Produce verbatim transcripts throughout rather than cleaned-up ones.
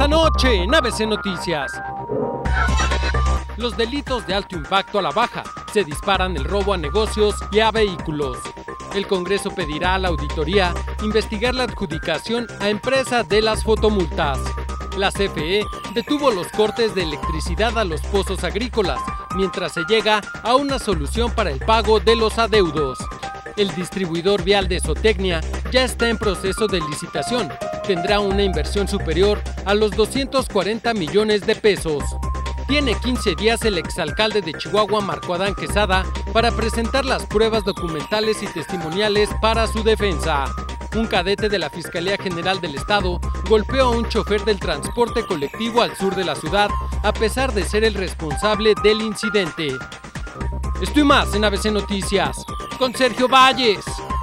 noche en A B C Noticias. Los delitos de alto impacto a la baja. Se disparan el robo a negocios y a vehículos. El Congreso pedirá a la auditoría investigar la adjudicación a empresa de las fotomultas. La C F E detuvo los cortes de electricidad a los pozos agrícolas, mientras se llega a una solución para el pago de los adeudos. El distribuidor vial de Zootecnia ya está en proceso de licitación. Tendrá una inversión superior a los doscientos cuarenta millones de pesos. Tiene quince días el exalcalde de Chihuahua, Marco Adán Quesada, para presentar las pruebas documentales y testimoniales para su defensa. Un cadete de la Fiscalía General del Estado golpeó a un chofer del transporte colectivo al sur de la ciudad, a pesar de ser el responsable del incidente. Esto y más en A B C Noticias, con Sergio Valles.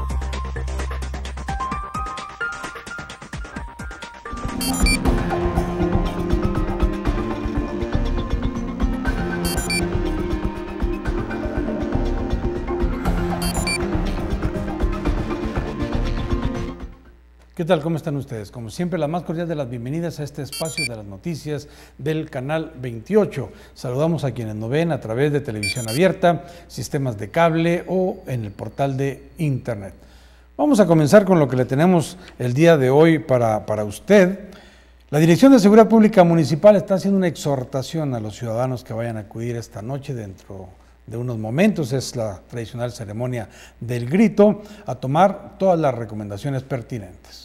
¿Qué tal? ¿Cómo están ustedes? Como siempre, la más cordial de las bienvenidas a este espacio de las noticias del Canal veintiocho. Saludamos a quienes nos ven a través de televisión abierta, sistemas de cable o en el portal de internet. Vamos a comenzar con lo que le tenemos el día de hoy para, para usted. La Dirección de Seguridad Pública Municipal está haciendo una exhortación a los ciudadanos que vayan a acudir esta noche dentro de unos momentos, es la tradicional ceremonia del grito, a tomar todas las recomendaciones pertinentes.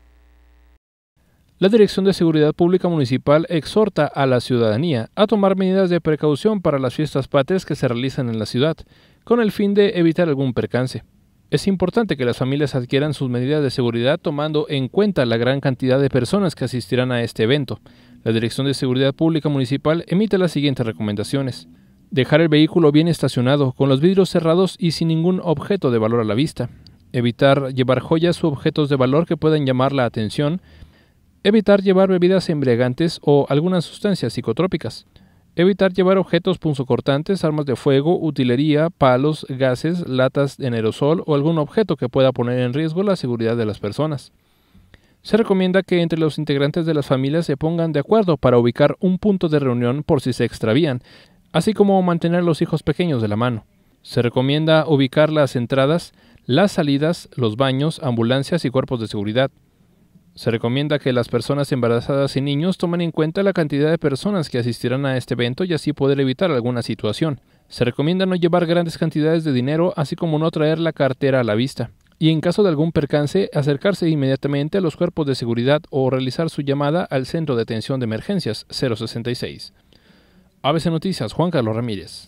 La Dirección de Seguridad Pública Municipal exhorta a la ciudadanía a tomar medidas de precaución para las fiestas patrias que se realizan en la ciudad, con el fin de evitar algún percance. Es importante que las familias adquieran sus medidas de seguridad tomando en cuenta la gran cantidad de personas que asistirán a este evento. La Dirección de Seguridad Pública Municipal emite las siguientes recomendaciones. Dejar el vehículo bien estacionado, con los vidrios cerrados y sin ningún objeto de valor a la vista. Evitar llevar joyas u objetos de valor que puedan llamar la atención. Evitar llevar bebidas embriagantes o algunas sustancias psicotrópicas. Evitar llevar objetos punzocortantes, armas de fuego, utilería, palos, gases, latas en aerosol o algún objeto que pueda poner en riesgo la seguridad de las personas. Se recomienda que entre los integrantes de las familias se pongan de acuerdo para ubicar un punto de reunión por si se extravían, así como mantener a los hijos pequeños de la mano. Se recomienda ubicar las entradas, las salidas, los baños, ambulancias y cuerpos de seguridad. Se recomienda que las personas embarazadas y niños tomen en cuenta la cantidad de personas que asistirán a este evento y así poder evitar alguna situación. Se recomienda no llevar grandes cantidades de dinero, así como no traer la cartera a la vista. Y en caso de algún percance, acercarse inmediatamente a los cuerpos de seguridad o realizar su llamada al Centro de Atención de Emergencias cero sesenta y seis. A B C Noticias, Juan Carlos Ramírez.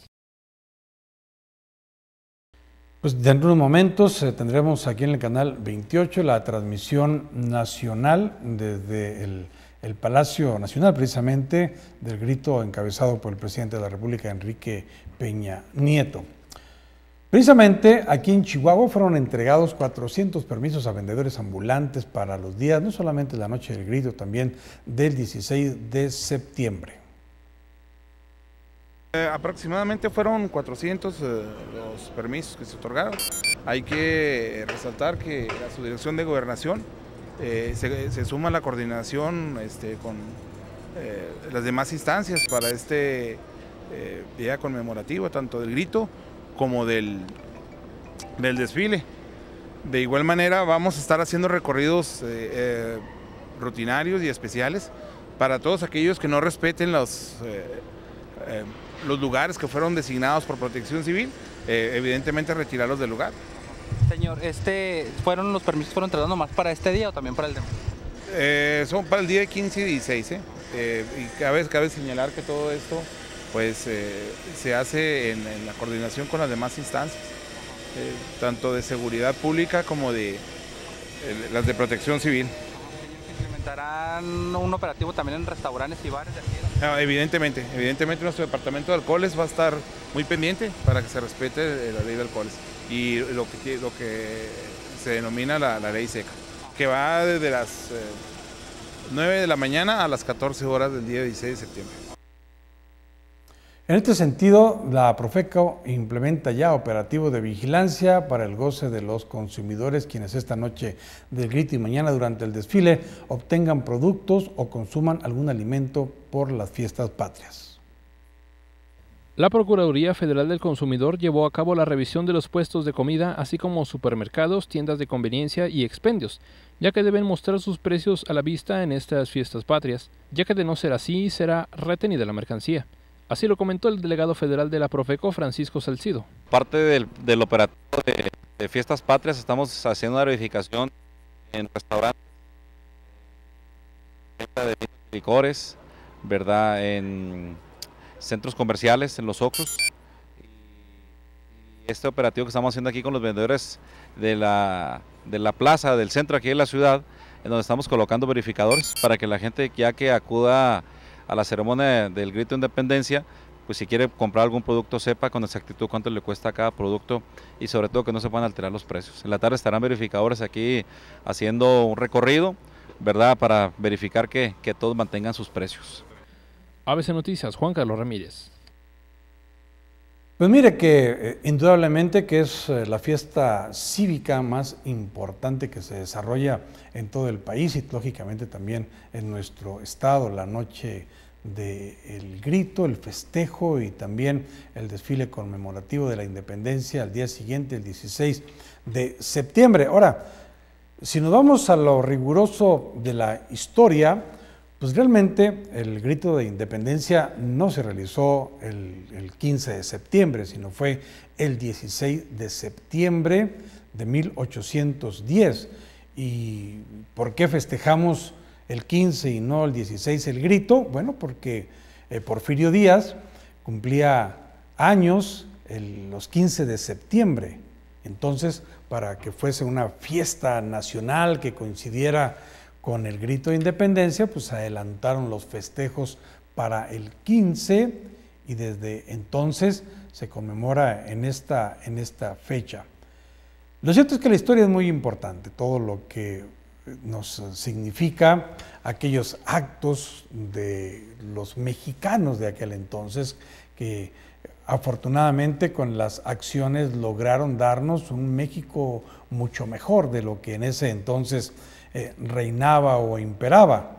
Pues dentro de unos momentos eh, tendremos aquí en el Canal veintiocho la transmisión nacional desde el, el Palacio Nacional, precisamente del grito encabezado por el presidente de la República, Enrique Peña Nieto. Precisamente aquí en Chihuahua fueron entregados cuatrocientos permisos a vendedores ambulantes para los días, no solamente la noche del grito, también del dieciséis de septiembre. Eh, aproximadamente fueron cuatrocientos eh, los permisos que se otorgaron. Hay que resaltar que la Subdirección de Gobernación eh, se, se suma a la coordinación este, con eh, las demás instancias para este eh, día conmemorativo, tanto del grito como del, del desfile. De igual manera vamos a estar haciendo recorridos eh, eh, rutinarios y especiales para todos aquellos que no respeten los... Eh, eh, los lugares que fueron designados por Protección Civil, eh, evidentemente retirarlos del lugar. Señor, este, ¿fueron los permisos fueron entregados nomás para este día o también para el demás? Eh, son para el día quince y dieciséis, ¿eh? Eh, y cabe, cabe señalar que todo esto pues, eh, se hace en, en la coordinación con las demás instancias, eh, tanto de seguridad pública como de eh, las de Protección Civil. ¿Implementarán un operativo también en restaurantes y bares de aquí? Ah, evidentemente, evidentemente nuestro departamento de alcoholes va a estar muy pendiente para que se respete la ley de alcoholes y lo que, lo que se denomina la, la ley seca, que va desde las eh, nueve de la mañana a las catorce horas del día dieciséis de septiembre. En este sentido, la Profeco implementa ya operativo de vigilancia para el goce de los consumidores, quienes esta noche del grito y mañana durante el desfile obtengan productos o consuman algún alimento por las fiestas patrias. La Procuraduría Federal del Consumidor llevó a cabo la revisión de los puestos de comida, así como supermercados, tiendas de conveniencia y expendios, ya que deben mostrar sus precios a la vista en estas fiestas patrias, ya que de no ser así será retenida la mercancía. Así lo comentó el delegado federal de la Profeco, Francisco Salcido. Parte del, del operativo de, de fiestas patrias estamos haciendo una verificación en restaurantes, venta de vinos y licores, ¿verdad? En centros comerciales, en los Oxxos. Y este operativo que estamos haciendo aquí con los vendedores de la, de la plaza, del centro aquí de la ciudad, en donde estamos colocando verificadores para que la gente ya que acuda a la ceremonia del grito de independencia, pues si quiere comprar algún producto sepa con exactitud cuánto le cuesta cada producto y sobre todo que no se puedan alterar los precios. En la tarde estarán verificadores aquí haciendo un recorrido, ¿verdad?, para verificar que, que todos mantengan sus precios. A B C Noticias, Juan Carlos Ramírez. Pues mire que eh, indudablemente que es eh, la fiesta cívica más importante que se desarrolla en todo el país y lógicamente también en nuestro estado, la noche del grito, el festejo y también el desfile conmemorativo de la independencia al día siguiente, el dieciséis de septiembre. Ahora, si nos vamos a lo riguroso de la historia, pues realmente el grito de independencia no se realizó el, el quince de septiembre, sino fue el dieciséis de septiembre de mil ochocientos diez. ¿Y por qué festejamos el quince y no el dieciséis el grito? Bueno, porque eh, Porfirio Díaz cumplía años el, los quince de septiembre. Entonces, para que fuese una fiesta nacional que coincidiera con el grito de independencia, pues adelantaron los festejos para el quince y desde entonces se conmemora en esta, en esta fecha. Lo cierto es que la historia es muy importante, todo lo que nos significa aquellos actos de los mexicanos de aquel entonces que afortunadamente con las acciones lograron darnos un México mucho mejor de lo que en ese entonces Eh, reinaba o imperaba.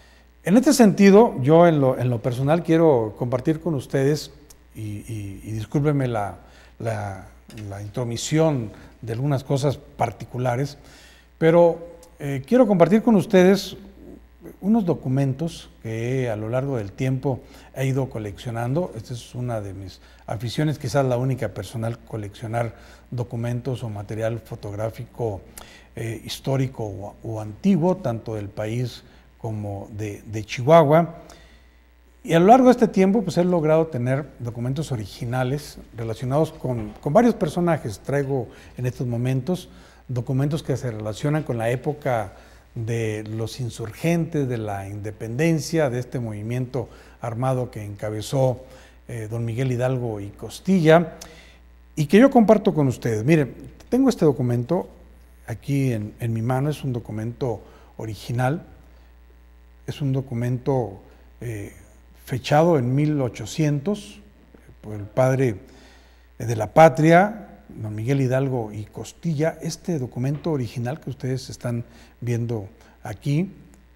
En este sentido, yo en lo, en lo personal quiero compartir con ustedes, y, y, y discúlpenme la, la, la intromisión de algunas cosas particulares, pero eh, quiero compartir con ustedes unos documentos que a lo largo del tiempo he ido coleccionando. Esta es una de mis aficiones, quizás la única personal, coleccionar documentos o material fotográfico eh, histórico o, o antiguo, tanto del país como de, de Chihuahua. Y a lo largo de este tiempo pues he logrado tener documentos originales relacionados con, con varios personajes. Traigo en estos momentos documentos que se relacionan con la época de los insurgentes, de la independencia, de este movimiento armado que encabezó eh, don Miguel Hidalgo y Costilla, y que yo comparto con ustedes. Miren, tengo este documento aquí en, en mi mano, es un documento original, es un documento eh, fechado en mil ochocientos por el padre de la patria, don Miguel Hidalgo y Costilla. Este documento original que ustedes están viendo aquí,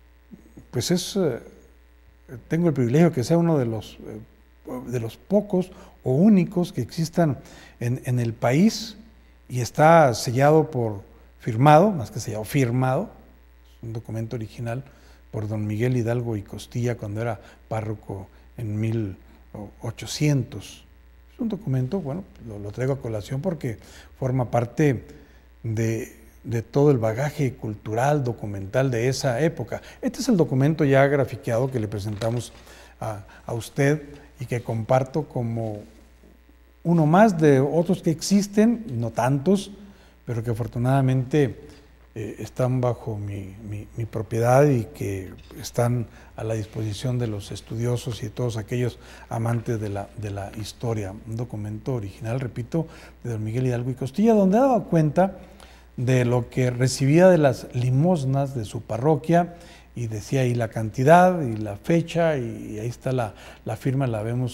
pues es, eh, tengo el privilegio que sea uno de los, eh, de los pocos o únicos que existan en, en el país, y está sellado por, firmado, más que sellado, firmado, es un documento original por don Miguel Hidalgo y Costilla cuando era párroco en mil ochocientos. Es un documento, bueno, lo, lo traigo a colación porque forma parte de, de todo el bagaje cultural, documental de esa época. Este es el documento ya grafiqueado que le presentamos a, a usted y que comparto como uno más de otros que existen, no tantos, pero que afortunadamente eh, están bajo mi, mi, mi propiedad y que están a la disposición de los estudiosos y todos aquellos amantes de la, de la historia. Un documento original, repito, de don Miguel Hidalgo y Costilla, donde daba cuenta de lo que recibía de las limosnas de su parroquia, y decía ahí la cantidad y la fecha, y ahí está la, la firma, la vemos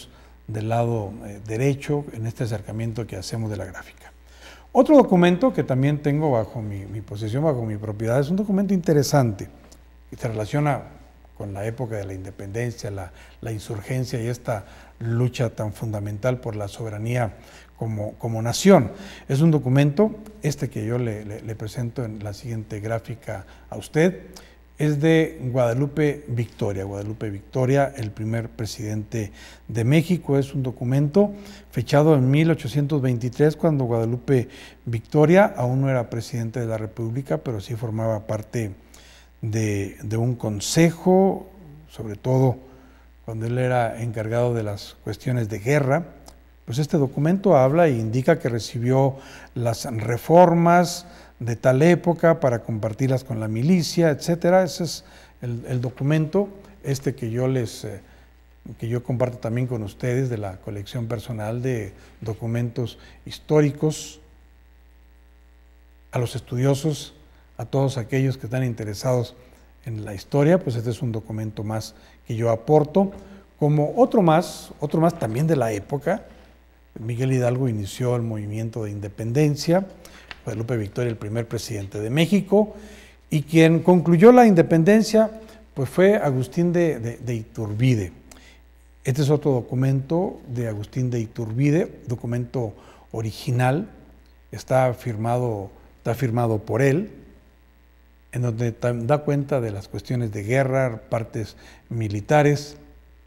del lado eh, derecho en este acercamiento que hacemos de la gráfica. Otro documento que también tengo bajo mi, mi posesión, bajo mi propiedad, es un documento interesante que se relaciona con la época de la independencia, la, la insurgencia y esta lucha tan fundamental por la soberanía como, como nación. Es un documento, este que yo le, le, le presento en la siguiente gráfica a usted, es de Guadalupe Victoria. Guadalupe Victoria, el primer presidente de México. Es un documento fechado en mil ochocientos veintitrés, cuando Guadalupe Victoria aún no era presidente de la República, pero sí formaba parte de, de un consejo, sobre todo cuando él era encargado de las cuestiones de guerra. Pues este documento habla e indica que recibió las reformas de tal época para compartirlas con la milicia, etcétera. Ese es el, el documento, este que yo les, eh, que yo comparto también con ustedes, de la colección personal de documentos históricos. A los estudiosos, a todos aquellos que están interesados en la historia, pues este es un documento más que yo aporto, como otro más, otro más también de la época. Miguel Hidalgo inició el movimiento de independencia, Guadalupe Victoria el primer presidente de México, y quien concluyó la independencia pues fue Agustín de, de, de Iturbide. Este es otro documento de Agustín de Iturbide, documento original, está firmado, está firmado por él, en donde da cuenta de las cuestiones de guerra, partes militares.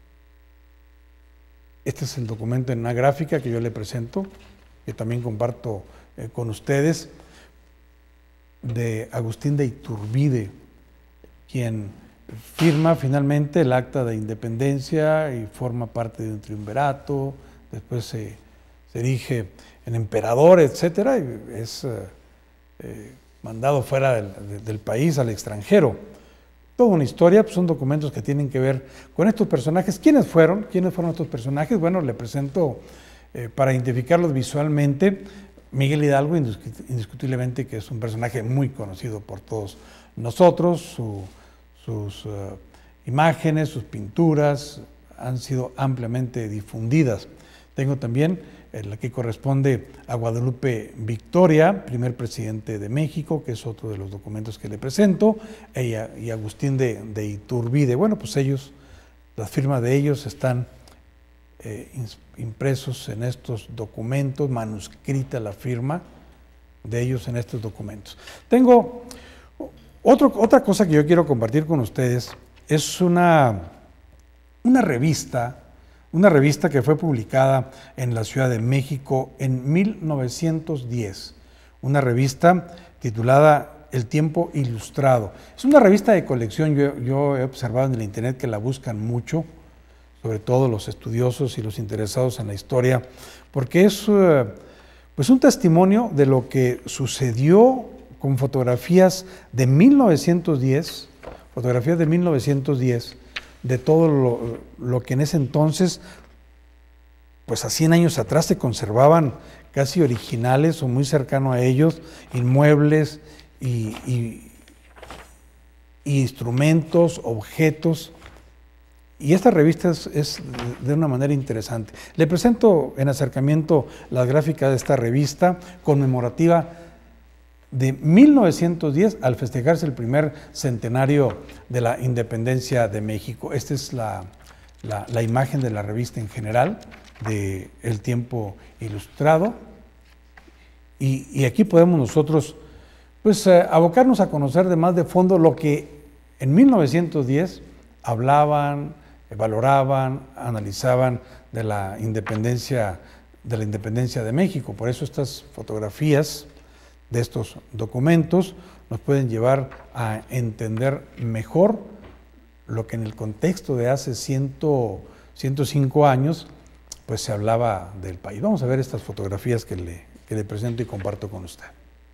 Este es el documento en una gráfica que yo le presento, que también comparto eh, con ustedes, de Agustín de Iturbide, quien firma finalmente el acta de independencia y forma parte de un triunvirato, después se, se erige en emperador, etcétera, y es eh, eh, mandado fuera del, del país, al extranjero. Toda una historia, pues son documentos que tienen que ver con estos personajes. ¿Quiénes fueron? ¿Quiénes fueron estos personajes? Bueno, le presento, eh, para identificarlos visualmente, Miguel Hidalgo, indiscutiblemente que es un personaje muy conocido por todos nosotros. Su, sus uh, imágenes, sus pinturas han sido ampliamente difundidas. Tengo también la que corresponde a Guadalupe Victoria, primer presidente de México, que es otro de los documentos que le presento, ella y Agustín de, de Iturbide. Bueno, pues ellos, las firmas de ellos están eh, impresos en estos documentos, manuscrita la firma de ellos en estos documentos. Tengo otro, otra cosa que yo quiero compartir con ustedes, es una, una revista, una revista que fue publicada en la Ciudad de México en mil novecientos diez, una revista titulada El Tiempo Ilustrado. Es una revista de colección, yo, yo he observado en el internet que la buscan mucho, sobre todo los estudiosos y los interesados en la historia, porque es uh, pues un testimonio de lo que sucedió con fotografías de mil novecientos diez, fotografías de mil novecientos diez, de todo lo, lo que en ese entonces, pues a cien años atrás, se conservaban casi originales o muy cercano a ellos, inmuebles y, y, y instrumentos, objetos. Y esta revista es, es de una manera interesante. Le presento en acercamiento las gráficas de esta revista conmemorativa de mil novecientos diez, al festejarse el primer centenario de la independencia de México. Esta es la, la, la imagen de la revista en general, de El Tiempo Ilustrado. Y, y aquí podemos nosotros pues, eh, abocarnos a conocer de más de fondo lo que en mil novecientos diez hablaban, valoraban, analizaban de la independencia, de la independencia de México. Por eso estas fotografías de estos documentos nos pueden llevar a entender mejor lo que en el contexto de hace ciento, ciento cinco años pues se hablaba del país. Vamos a ver estas fotografías que le, que le presento y comparto con usted.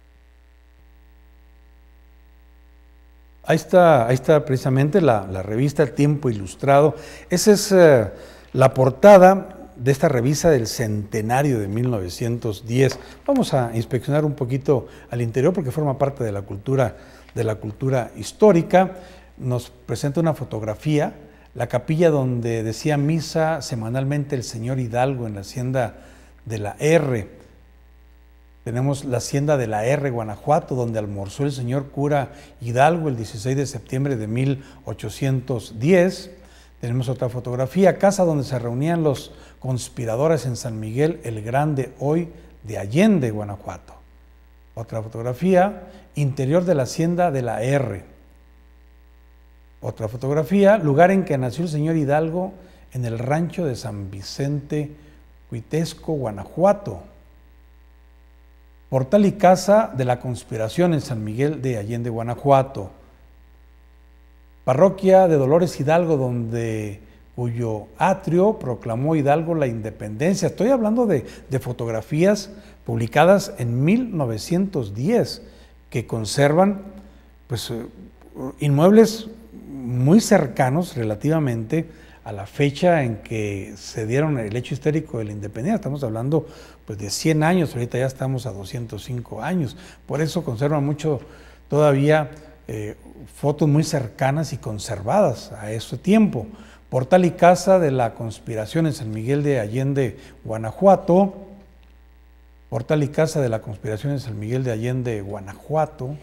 Ahí está, ahí está precisamente la, la revista El Tiempo Ilustrado. Esa es eh, la portada de esta revista del centenario de mil novecientos diez. Vamos a inspeccionar un poquito al interior porque forma parte de la cultura, de la cultura histórica. Nos presenta una fotografía la capilla donde decía misa semanalmente el señor Hidalgo en la hacienda de la R. Tenemos la hacienda de la R, Guanajuato, donde almorzó el señor cura Hidalgo el dieciséis de septiembre de mil ochocientos diez. Tenemos otra fotografía, casa donde se reunían los conspiradores en San Miguel el Grande, hoy de Allende, Guanajuato. Otra fotografía, interior de la hacienda de la R. Otra fotografía, lugar en que nació el señor Hidalgo, en el rancho de San Vicente Cuitesco, Guanajuato. Portal y casa de la conspiración en San Miguel de Allende, Guanajuato. Parroquia de Dolores Hidalgo, donde cuyo atrio proclamó Hidalgo la independencia. Estoy hablando de, de fotografías publicadas en mil novecientos diez que conservan pues, inmuebles muy cercanos relativamente a la fecha en que se dieron el hecho histórico de la independencia. Estamos hablando pues, de cien años, ahorita ya estamos a doscientos cinco años. Por eso conservan mucho todavía eh, fotos muy cercanas y conservadas a ese tiempo. Portal y casa de la conspiración en San Miguel de Allende, Guanajuato. Portal y casa de la conspiración en San Miguel de Allende, Guanajuato.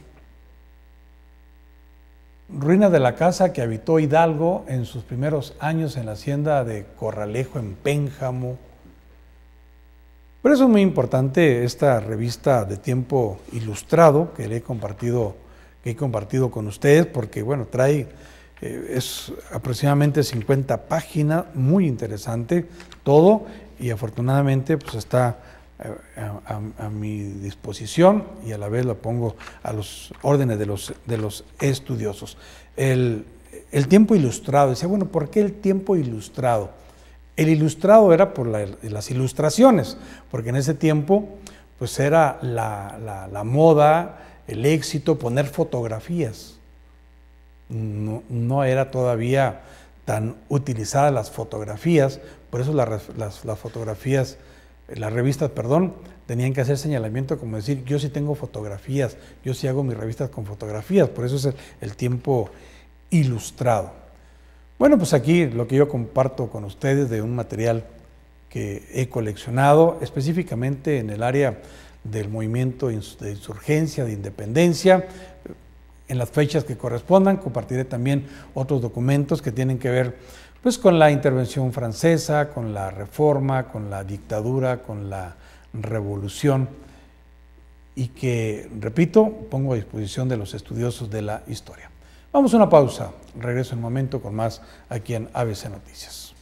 Ruina de la casa que habitó Hidalgo en sus primeros años en la hacienda de Corralejo, en Pénjamo. Por eso es muy importante esta revista de Tiempo Ilustrado que le he compartido, que he compartido con ustedes, porque bueno, trae, eh, es aproximadamente cincuenta páginas, muy interesante todo, y afortunadamente pues está A, a, a mi disposición y a la vez lo pongo a los órdenes de los, de los estudiosos. El, el tiempo ilustrado, decía, bueno, ¿por qué el tiempo ilustrado? El ilustrado era por la, las ilustraciones, porque en ese tiempo pues era la, la, la moda, el éxito, poner fotografías. No, no era todavía tan utilizadas las fotografías, por eso la, las, las fotografías las revistas, perdón, tenían que hacer señalamiento como decir, yo sí tengo fotografías, yo sí hago mis revistas con fotografías, por eso es el, el tiempo ilustrado. Bueno, pues aquí lo que yo comparto con ustedes de un material que he coleccionado, específicamente en el área del movimiento de insurgencia, de independencia, en las fechas que correspondan. Compartiré también otros documentos que tienen que ver pues con la intervención francesa, con la reforma, con la dictadura, con la revolución, y que, repito, pongo a disposición de los estudiosos de la historia. Vamos a una pausa, regreso en un momento con más aquí en A B C Noticias.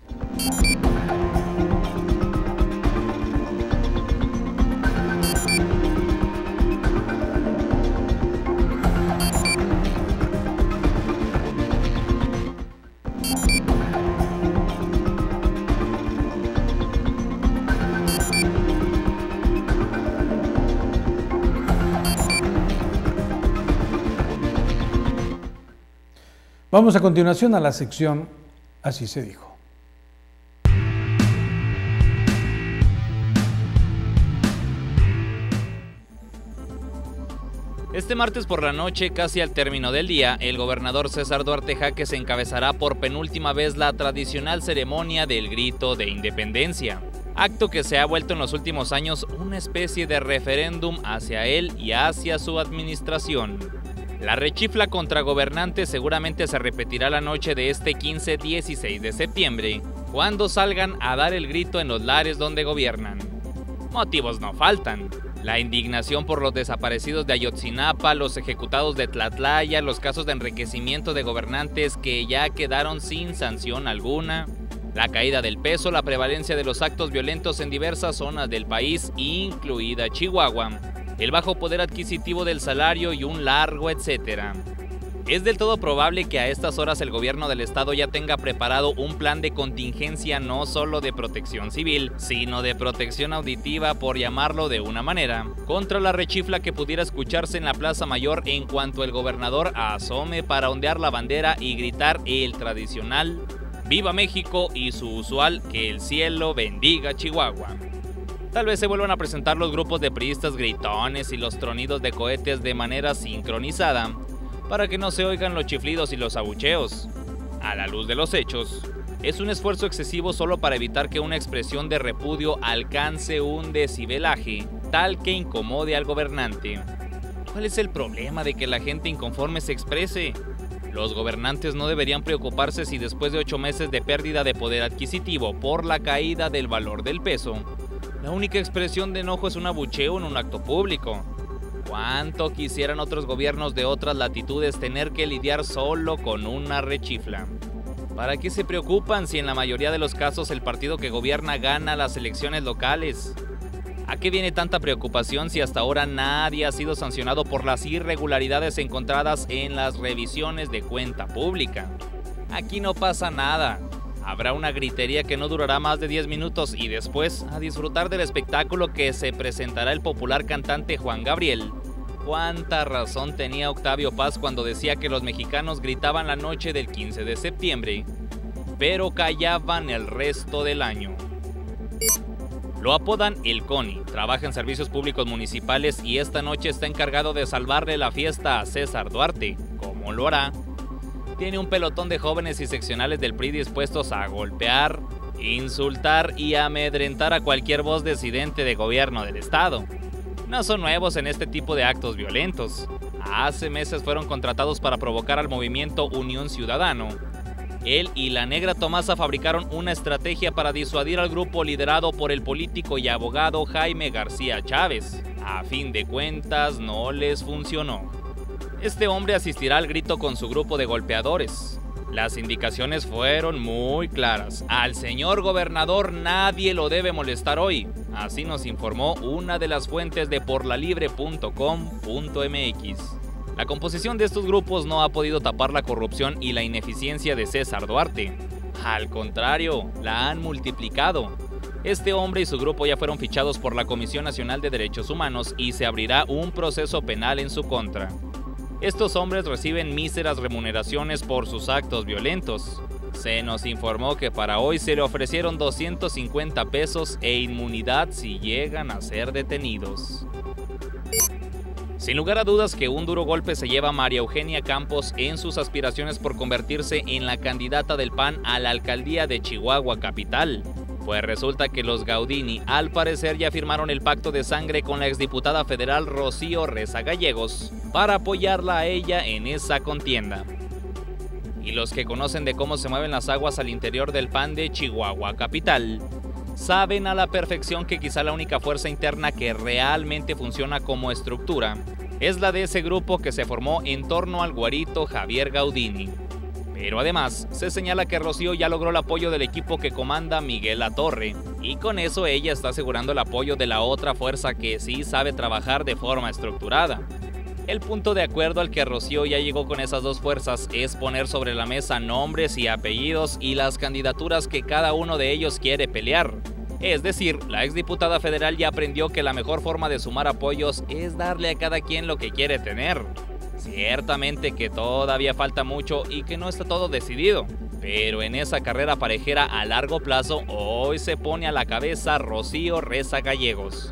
Vamos a continuación a la sección Así se dijo. Este martes por la noche, casi al término del día, el gobernador César Duarte Jaques encabezará por penúltima vez la tradicional ceremonia del Grito de Independencia, acto que se ha vuelto en los últimos años una especie de referéndum hacia él y hacia su administración. La rechifla contra gobernantes seguramente se repetirá la noche de este quince dieciséis de septiembre, cuando salgan a dar el grito en los lares donde gobiernan. Motivos no faltan. La indignación por los desaparecidos de Ayotzinapa, los ejecutados de Tlatlaya, los casos de enriquecimiento de gobernantes que ya quedaron sin sanción alguna, la caída del peso, la prevalencia de los actos violentos en diversas zonas del país, incluida Chihuahua, el bajo poder adquisitivo del salario y un largo etcétera. Es del todo probable que a estas horas el gobierno del estado ya tenga preparado un plan de contingencia no solo de protección civil, sino de protección auditiva, por llamarlo de una manera, contra la rechifla que pudiera escucharse en la Plaza Mayor en cuanto el gobernador asome para ondear la bandera y gritar el tradicional ¡Viva México! Y su usual ¡Que el cielo bendiga Chihuahua! Tal vez se vuelvan a presentar los grupos de priistas gritones y los tronidos de cohetes de manera sincronizada, para que no se oigan los chiflidos y los abucheos. a la luz de los hechos, es un esfuerzo excesivo solo para evitar que una expresión de repudio alcance un decibelaje tal que incomode al gobernante. ¿Cuál es el problema de que la gente inconforme se exprese? Los gobernantes no deberían preocuparse si después de ocho meses de pérdida de poder adquisitivo por la caída del valor del peso, la única expresión de enojo es un abucheo en un acto público. ¿Cuánto quisieran otros gobiernos de otras latitudes tener que lidiar solo con una rechifla? ¿Para qué se preocupan si en la mayoría de los casos el partido que gobierna gana las elecciones locales? ¿A qué viene tanta preocupación si hasta ahora nadie ha sido sancionado por las irregularidades encontradas en las revisiones de cuenta pública? Aquí no pasa nada. Habrá una gritería que no durará más de diez minutos y después a disfrutar del espectáculo que se presentará el popular cantante Juan Gabriel. ¿Cuánta razón tenía Octavio Paz cuando decía que los mexicanos gritaban la noche del quince de septiembre, pero callaban el resto del año? Lo apodan El Coni, trabaja en servicios públicos municipales y esta noche está encargado de salvarle la fiesta a César Duarte. ¿Cómo lo hará? Tiene un pelotón de jóvenes y seccionales del P R I dispuestos a golpear, insultar y amedrentar a cualquier voz disidente de gobierno del estado. No son nuevos en este tipo de actos violentos. Hace meses fueron contratados para provocar al movimiento Unión Ciudadano. Él y la Negra Tomasa fabricaron una estrategia para disuadir al grupo liderado por el político y abogado Jaime García Chávez. A fin de cuentas, no les funcionó. Este hombre asistirá al grito con su grupo de golpeadores. Las indicaciones fueron muy claras. Al señor gobernador nadie lo debe molestar hoy. Así nos informó una de las fuentes de por la libre punto com punto m x. La composición de estos grupos no ha podido tapar la corrupción y la ineficiencia de César Duarte. Al contrario, la han multiplicado. Este hombre y su grupo ya fueron fichados por la Comisión Nacional de Derechos Humanos y se abrirá un proceso penal en su contra. Estos hombres reciben míseras remuneraciones por sus actos violentos. Se nos informó que para hoy se le ofrecieron doscientos cincuenta pesos e inmunidad si llegan a ser detenidos. Sin lugar a dudas que un duro golpe se lleva María Eugenia Campos en sus aspiraciones por convertirse en la candidata del P A N a la alcaldía de Chihuahua capital. Pues resulta que los Gaudini al parecer ya firmaron el pacto de sangre con la exdiputada federal Rocío Reza Gallegos para apoyarla a ella en esa contienda. Y los que conocen de cómo se mueven las aguas al interior del P A N de Chihuahua capital saben a la perfección que quizá la única fuerza interna que realmente funciona como estructura es la de ese grupo que se formó en torno al güerito Javier Gaudini. Pero además, se señala que Rocío ya logró el apoyo del equipo que comanda Miguel Latorre, y con eso ella está asegurando el apoyo de la otra fuerza que sí sabe trabajar de forma estructurada. El punto de acuerdo al que Rocío ya llegó con esas dos fuerzas es poner sobre la mesa nombres y apellidos y las candidaturas que cada uno de ellos quiere pelear. Es decir, la exdiputada federal ya aprendió que la mejor forma de sumar apoyos es darle a cada quien lo que quiere tener. Ciertamente que todavía falta mucho y que no está todo decidido, pero en esa carrera parejera a largo plazo hoy se pone a la cabeza Rocío Reza Gallegos.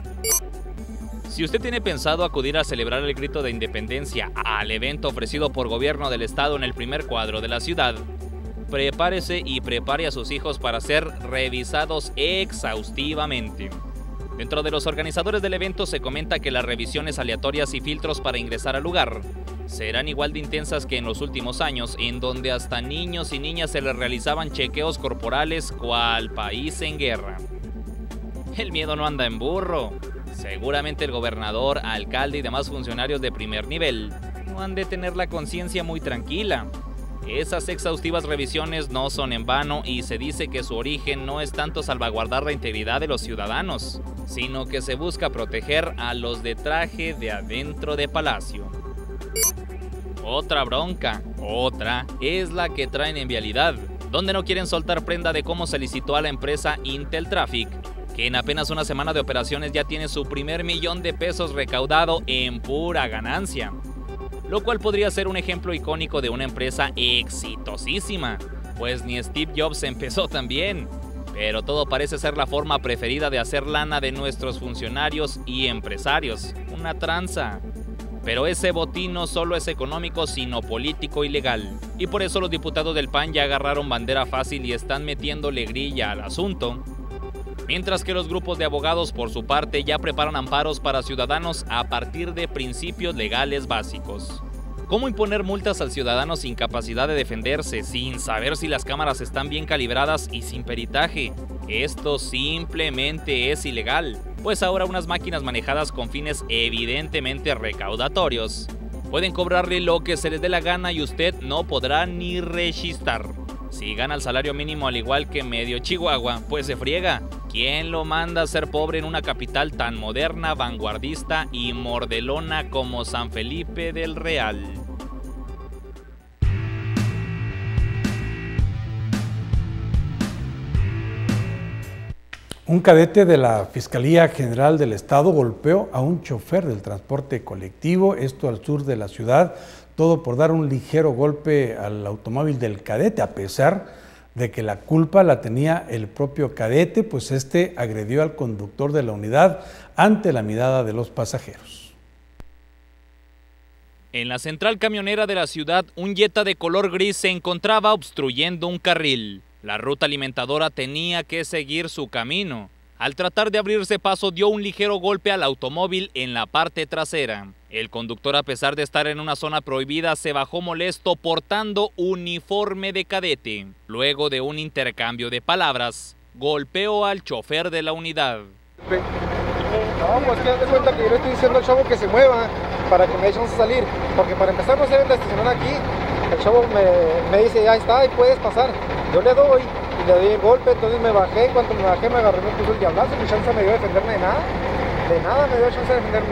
Si usted tiene pensado acudir a celebrar el grito de independencia al evento ofrecido por gobierno del estado en el primer cuadro de la ciudad, prepárese y prepare a sus hijos para ser revisados exhaustivamente. Dentro de los organizadores del evento se comenta que las revisiones aleatorias y filtros para ingresar al lugar serán igual de intensas que en los últimos años, en donde hasta niños y niñas se les realizaban chequeos corporales cual país en guerra. El miedo no anda en burro. Seguramente el gobernador, alcalde y demás funcionarios de primer nivel no han de tener la conciencia muy tranquila. Esas exhaustivas revisiones no son en vano y se dice que su origen no es tanto salvaguardar la integridad de los ciudadanos, sino que se busca proteger a los de traje de adentro de palacio. Otra bronca, otra, es la que traen en vialidad, donde no quieren soltar prenda de cómo se licitó a la empresa Intel Traffic, que en apenas una semana de operaciones ya tiene su primer millón de pesos recaudado en pura ganancia. Lo cual podría ser un ejemplo icónico de una empresa exitosísima, pues ni Steve Jobs empezó tan bien, pero todo parece ser la forma preferida de hacer lana de nuestros funcionarios y empresarios, una tranza. Pero ese botín no solo es económico, sino político y legal. Y por eso los diputados del P A N ya agarraron bandera fácil y están metiéndole grilla al asunto. Mientras que los grupos de abogados, por su parte, ya preparan amparos para ciudadanos a partir de principios legales básicos. ¿Cómo imponer multas al ciudadano sin capacidad de defenderse, sin saber si las cámaras están bien calibradas y sin peritaje? Esto simplemente es ilegal, pues ahora unas máquinas manejadas con fines evidentemente recaudatorios pueden cobrarle lo que se les dé la gana y usted no podrá ni rechistar. Si gana el salario mínimo al igual que medio Chihuahua, pues se friega. ¿Quién lo manda a ser pobre en una capital tan moderna, vanguardista y mordelona como San Felipe del Real? Un cadete de la Fiscalía General del Estado golpeó a un chofer del transporte colectivo, esto al sur de la ciudad, todo por dar un ligero golpe al automóvil del cadete, a pesar de que la culpa la tenía el propio cadete, pues este agredió al conductor de la unidad ante la mirada de los pasajeros. En la central camionera de la ciudad, un Jetta de color gris se encontraba obstruyendo un carril. La ruta alimentadora tenía que seguir su camino. Al tratar de abrirse paso, dio un ligero golpe al automóvil en la parte trasera. El conductor, a pesar de estar en una zona prohibida, se bajó molesto portando uniforme de cadete. Luego de un intercambio de palabras, golpeó al chofer de la unidad. No, pues que haz de cuenta que yo le estoy diciendo al chavo que se mueva para que me dé chance de salir. Porque para empezar no se deben de estacionar aquí. El chavo me, me dice, ya está, y puedes pasar. Yo le doy y le doy el golpe, entonces me bajé. En cuanto me bajé me agarré, me puso el diablazo. Mi chance me dio de defenderme de nada. De nada me dio chance de defenderme.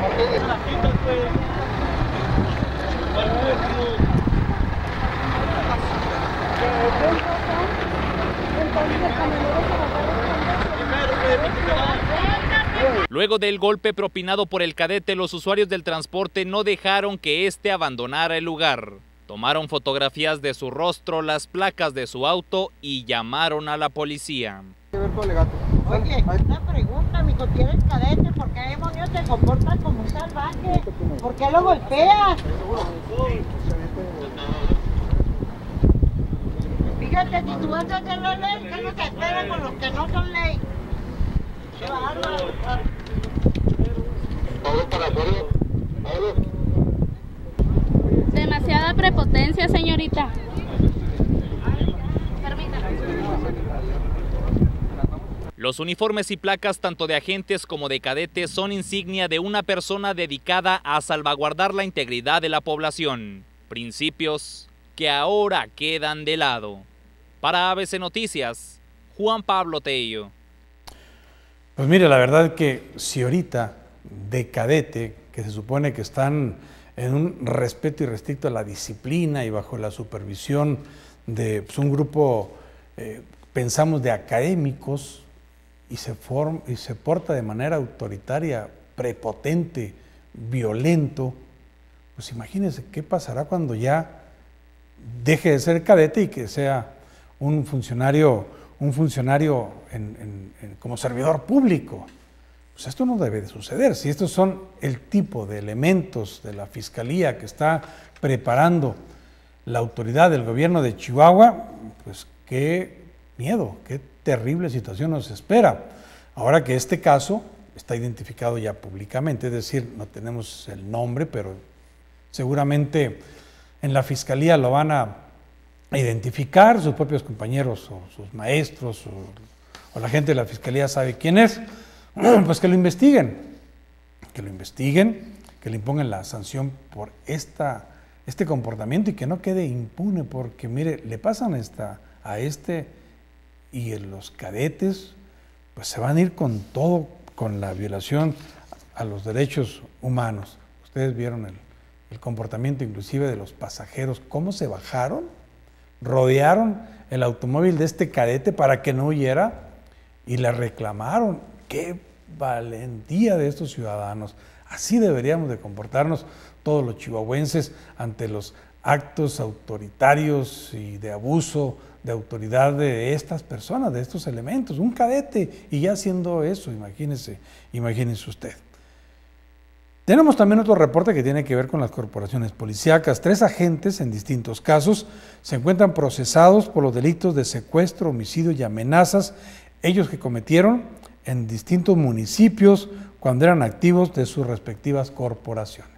Luego del golpe propinado por el cadete, los usuarios del transporte no dejaron que éste abandonara el lugar. Tomaron fotografías de su rostro, las placas de su auto y llamaron a la policía. Oye, una pregunta, mijo, ¿tienes cadete? ¿Por qué demonios te comportas como un salvaje? ¿Por qué lo golpeas? Fíjate, si tú vas a hacer la ley, ¿qué no te espera con los que no son ley? ¡Qué bárbaro! Demasiada prepotencia, señorita. Los uniformes y placas tanto de agentes como de cadetes son insignia de una persona dedicada a salvaguardar la integridad de la población. Principios que ahora quedan de lado. Para A B C Noticias, Juan Pablo Tello. Pues mire, la verdad que si ahorita de cadete, que se supone que están en un respeto irrestricto a la disciplina y bajo la supervisión de pues, un grupo, eh, pensamos, de académicos, y se, forma, y se porta de manera autoritaria, prepotente, violento, pues imagínense qué pasará cuando ya deje de ser cadete y que sea un funcionario, un funcionario en, en, en, como servidor público. Pues esto no debe de suceder. Si estos son el tipo de elementos de la Fiscalía que está preparando la autoridad del gobierno de Chihuahua, pues qué miedo, qué terrible situación nos espera. Ahora que este caso está identificado ya públicamente, es decir, no tenemos el nombre, pero seguramente en la Fiscalía lo van a identificar, sus propios compañeros o sus maestros o, o la gente de la Fiscalía sabe quién es. Pues que lo investiguen, que lo investiguen, que le impongan la sanción por esta, este comportamiento y que no quede impune, porque mire, le pasan esta, a este y los cadetes, pues se van a ir con todo, con la violación a los derechos humanos. Ustedes vieron el, el comportamiento inclusive de los pasajeros, cómo se bajaron, rodearon el automóvil de este cadete para que no huyera y le reclamaron. ¡Qué valentía de estos ciudadanos! Así deberíamos de comportarnos todos los chihuahuenses ante los actos autoritarios y de abuso de autoridad de estas personas, de estos elementos. Un cadete y ya haciendo eso, imagínese, imagínese usted. Tenemos también otro reporte que tiene que ver con las corporaciones policíacas. Tres agentes en distintos casos se encuentran procesados por los delitos de secuestro, homicidio y amenazas, ellos que cometieron en distintos municipios cuando eran activos de sus respectivas corporaciones.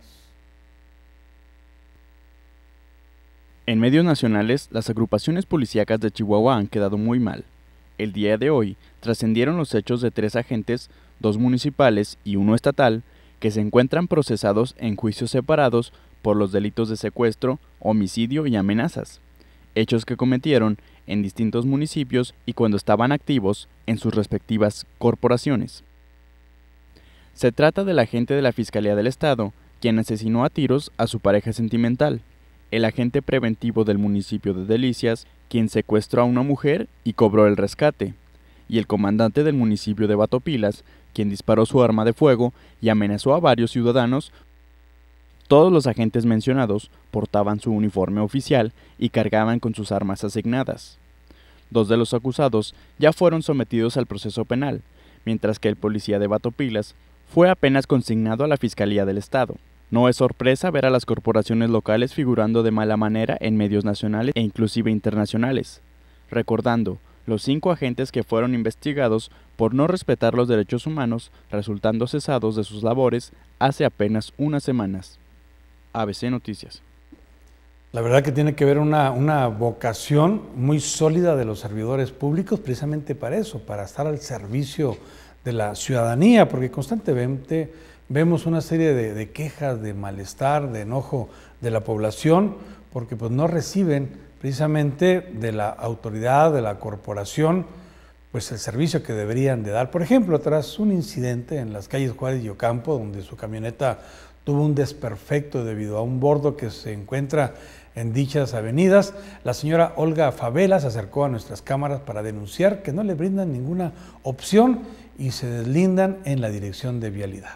En medios nacionales, las agrupaciones policíacas de Chihuahua han quedado muy mal. El día de hoy trascendieron los hechos de tres agentes, dos municipales y uno estatal, que se encuentran procesados en juicios separados por los delitos de secuestro, homicidio y amenazas, hechos que cometieron en distintos municipios y cuando estaban activos en sus respectivas corporaciones. Se trata del agente de la Fiscalía del Estado, quien asesinó a tiros a su pareja sentimental, el agente preventivo del municipio de Delicias, quien secuestró a una mujer y cobró el rescate, y el comandante del municipio de Batopilas, quien disparó su arma de fuego y amenazó a varios ciudadanos. Todos los agentes mencionados portaban su uniforme oficial y cargaban con sus armas asignadas. Dos de los acusados ya fueron sometidos al proceso penal, mientras que el policía de Batopilas fue apenas consignado a la Fiscalía del Estado. No es sorpresa ver a las corporaciones locales figurando de mala manera en medios nacionales e inclusive internacionales, recordando los cinco agentes que fueron investigados por no respetar los derechos humanos, resultando cesados de sus labores hace apenas unas semanas. A B C Noticias. La verdad que tiene que ver una, una vocación muy sólida de los servidores públicos precisamente para eso, para estar al servicio de la ciudadanía, porque constantemente vemos una serie de, de quejas, de malestar, de enojo de la población, porque pues no reciben precisamente de la autoridad, de la corporación, pues el servicio que deberían de dar. Por ejemplo, tras un incidente en las calles Juárez y Ocampo, donde su camioneta tuvo un desperfecto debido a un bordo que se encuentra en dichas avenidas, la señora Olga Favela se acercó a nuestras cámaras para denunciar que no le brindan ninguna opción y se deslindan en la dirección de vialidad.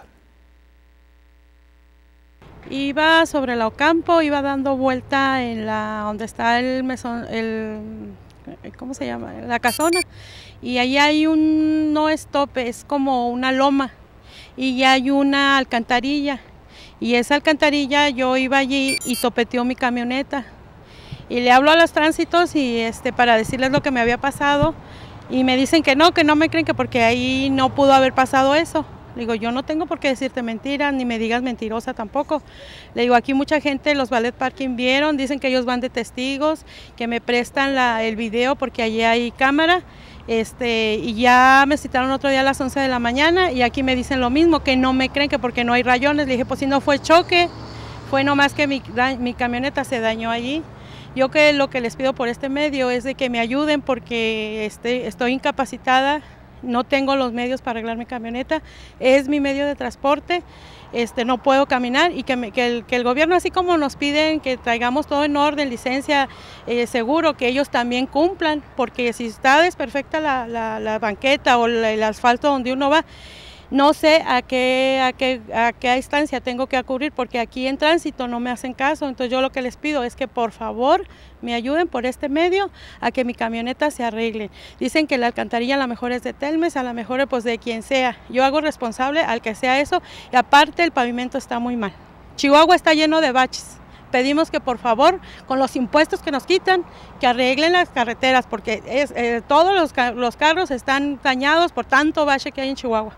Iba sobre la Ocampo, iba dando vuelta en la donde está el mesón, el ¿cómo se llama? La casona, y ahí hay un no stop, es como una loma y ya hay una alcantarilla, y esa alcantarilla yo iba allí y topeteó mi camioneta y le hablo a los tránsitos y este para decirles lo que me había pasado y me dicen que no, que no me creen, que porque ahí no pudo haber pasado eso. Digo, yo no tengo por qué decirte mentiras, ni me digas mentirosa tampoco. Le digo, aquí mucha gente, los ballet parking vieron, dicen que ellos van de testigos, que me prestan la, el video porque allí hay cámara. Este, y ya me citaron otro día a las once de la mañana y aquí me dicen lo mismo, que no me creen, que porque no hay rayones. Le dije, pues si no fue choque, fue nomás que mi, mi camioneta se dañó allí. Yo que lo que les pido por este medio es de que me ayuden porque este, estoy incapacitada. No tengo los medios para arreglar mi camioneta, es mi medio de transporte, este, no puedo caminar y que, me, que, el, que el gobierno, así como nos piden que traigamos todo en orden, licencia, eh, seguro, que ellos también cumplan, porque si está desperfecta la, la, la banqueta o la, el asfalto donde uno va, no sé a qué, a, qué, a qué instancia tengo que acudir, porque aquí en tránsito no me hacen caso. Entonces yo lo que les pido es que por favor me ayuden por este medio a que mi camioneta se arregle. Dicen que la alcantarilla a lo mejor es de Telmes, a lo mejor pues de quien sea. Yo hago responsable al que sea eso, y aparte el pavimento está muy mal. Chihuahua está lleno de baches. Pedimos que por favor, con los impuestos que nos quitan, que arreglen las carreteras, porque es, eh, todos los, los carros están dañados por tanto bache que hay en Chihuahua.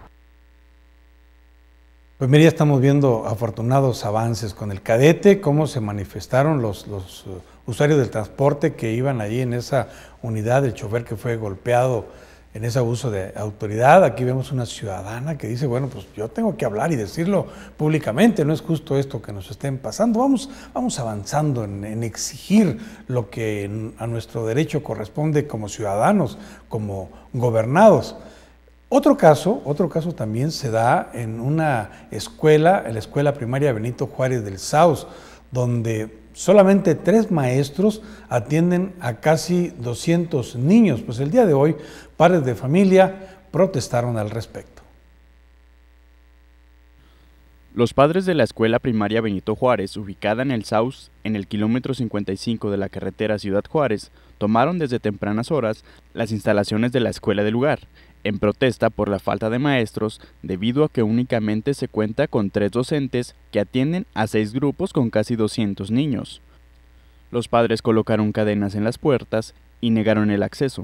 Pues mira, ya estamos viendo afortunados avances con el cadete, cómo se manifestaron los, los uh, usuarios del transporte que iban allí en esa unidad, el chofer que fue golpeado en ese abuso de autoridad. Aquí vemos una ciudadana que dice, bueno, pues yo tengo que hablar y decirlo públicamente, no es justo esto que nos estén pasando. Vamos, vamos avanzando en, en exigir lo que en, a nuestro derecho corresponde como ciudadanos, como gobernados. Otro caso, otro caso también se da en una escuela, en la escuela primaria Benito Juárez del Saus, donde solamente tres maestros atienden a casi doscientos niños. Pues el día de hoy, padres de familia protestaron al respecto. Los padres de la escuela primaria Benito Juárez, ubicada en el Saus, en el kilómetro cincuenta y cinco de la carretera Ciudad Juárez, tomaron desde tempranas horas las instalaciones de la escuela del lugar, en protesta por la falta de maestros debido a que únicamente se cuenta con tres docentes que atienden a seis grupos con casi doscientos niños. Los padres colocaron cadenas en las puertas y negaron el acceso.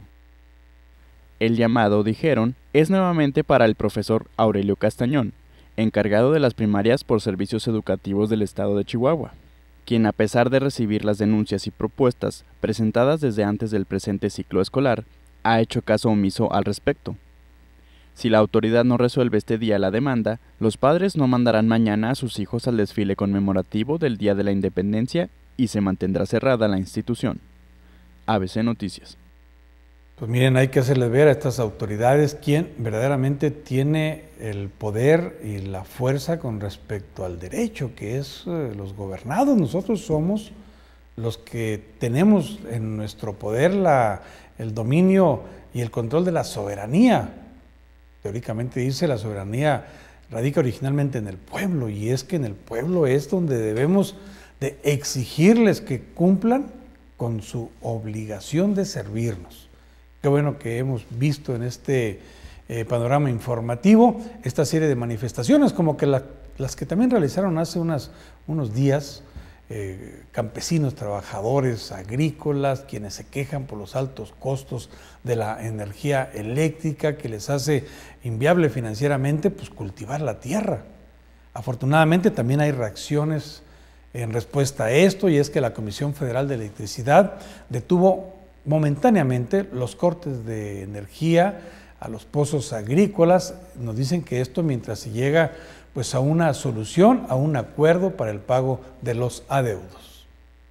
El llamado, dijeron, es nuevamente para el profesor Aurelio Castañón, encargado de las primarias por Servicios Educativos del Estado de Chihuahua, quien, a pesar de recibir las denuncias y propuestas presentadas desde antes del presente ciclo escolar, ha hecho caso omiso al respecto. Si la autoridad no resuelve este día la demanda, los padres no mandarán mañana a sus hijos al desfile conmemorativo del Día de la Independencia y se mantendrá cerrada la institución. A B C Noticias. Pues miren, hay que hacerles ver a estas autoridades quién verdaderamente tiene el poder y la fuerza con respecto al derecho, que es eh, los gobernados. Nosotros somos los que tenemos en nuestro poder la, el dominio y el control de la soberanía. Teóricamente dice la soberanía radica originalmente en el pueblo, y es que en el pueblo es donde debemos de exigirles que cumplan con su obligación de servirnos. Qué bueno que hemos visto en este eh, panorama informativo esta serie de manifestaciones, como que la, las que también realizaron hace unas, unos días eh, campesinos, trabajadores agrícolas, quienes se quejan por los altos costos de la energía eléctrica que les hace inviable financieramente pues cultivar la tierra. Afortunadamente también hay reacciones en respuesta a esto, y es que la Comisión Federal de Electricidad detuvo momentáneamente los cortes de energía a los pozos agrícolas. Nos dicen que esto mientras se llega pues a una solución, a un acuerdo para el pago de los adeudos.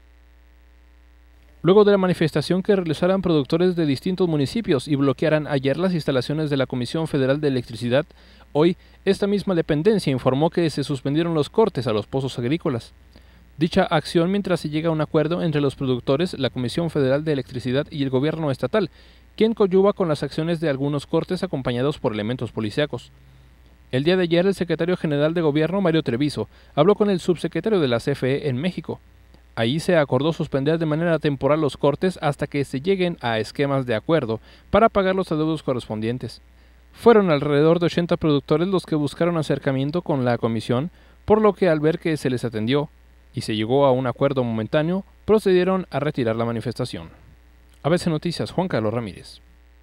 Luego de la manifestación que realizaran productores de distintos municipios y bloquearan ayer las instalaciones de la Comisión Federal de Electricidad, hoy esta misma dependencia informó que se suspendieron los cortes a los pozos agrícolas. Dicha acción mientras se llega a un acuerdo entre los productores, la Comisión Federal de Electricidad y el gobierno estatal, quien coadyuva con las acciones de algunos cortes acompañados por elementos policíacos. El día de ayer, el secretario general de Gobierno, Mario Treviso, habló con el subsecretario de la C F E en México. Ahí se acordó suspender de manera temporal los cortes hasta que se lleguen a esquemas de acuerdo para pagar los adeudos correspondientes. Fueron alrededor de ochenta productores los que buscaron acercamiento con la comisión, por lo que al ver que se les atendió y se llegó a un acuerdo momentáneo, procedieron a retirar la manifestación. A B C Noticias, Juan Carlos Ramírez.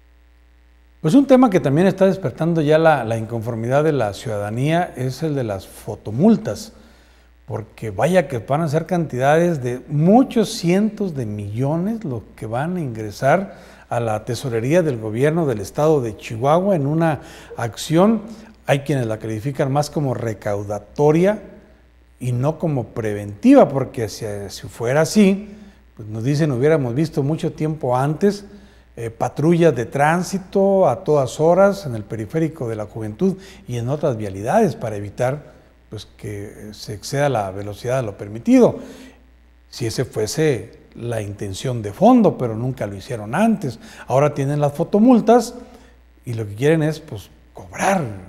Pues un tema que también está despertando ya la, la inconformidad de la ciudadanía es el de las fotomultas, porque vaya que van a ser cantidades de muchos cientos de millones lo que van a ingresar a la tesorería del gobierno del estado de Chihuahua en una acción, hay quienes la califican más como recaudatoria y no como preventiva, porque si, si fuera así, pues nos dicen, hubiéramos visto mucho tiempo antes eh, patrullas de tránsito a todas horas en el periférico de la Juventud y en otras vialidades para evitar pues, que se exceda la velocidad de lo permitido, si ese fuese la intención de fondo, pero nunca lo hicieron antes. Ahora tienen las fotomultas y lo que quieren es pues, cobrar.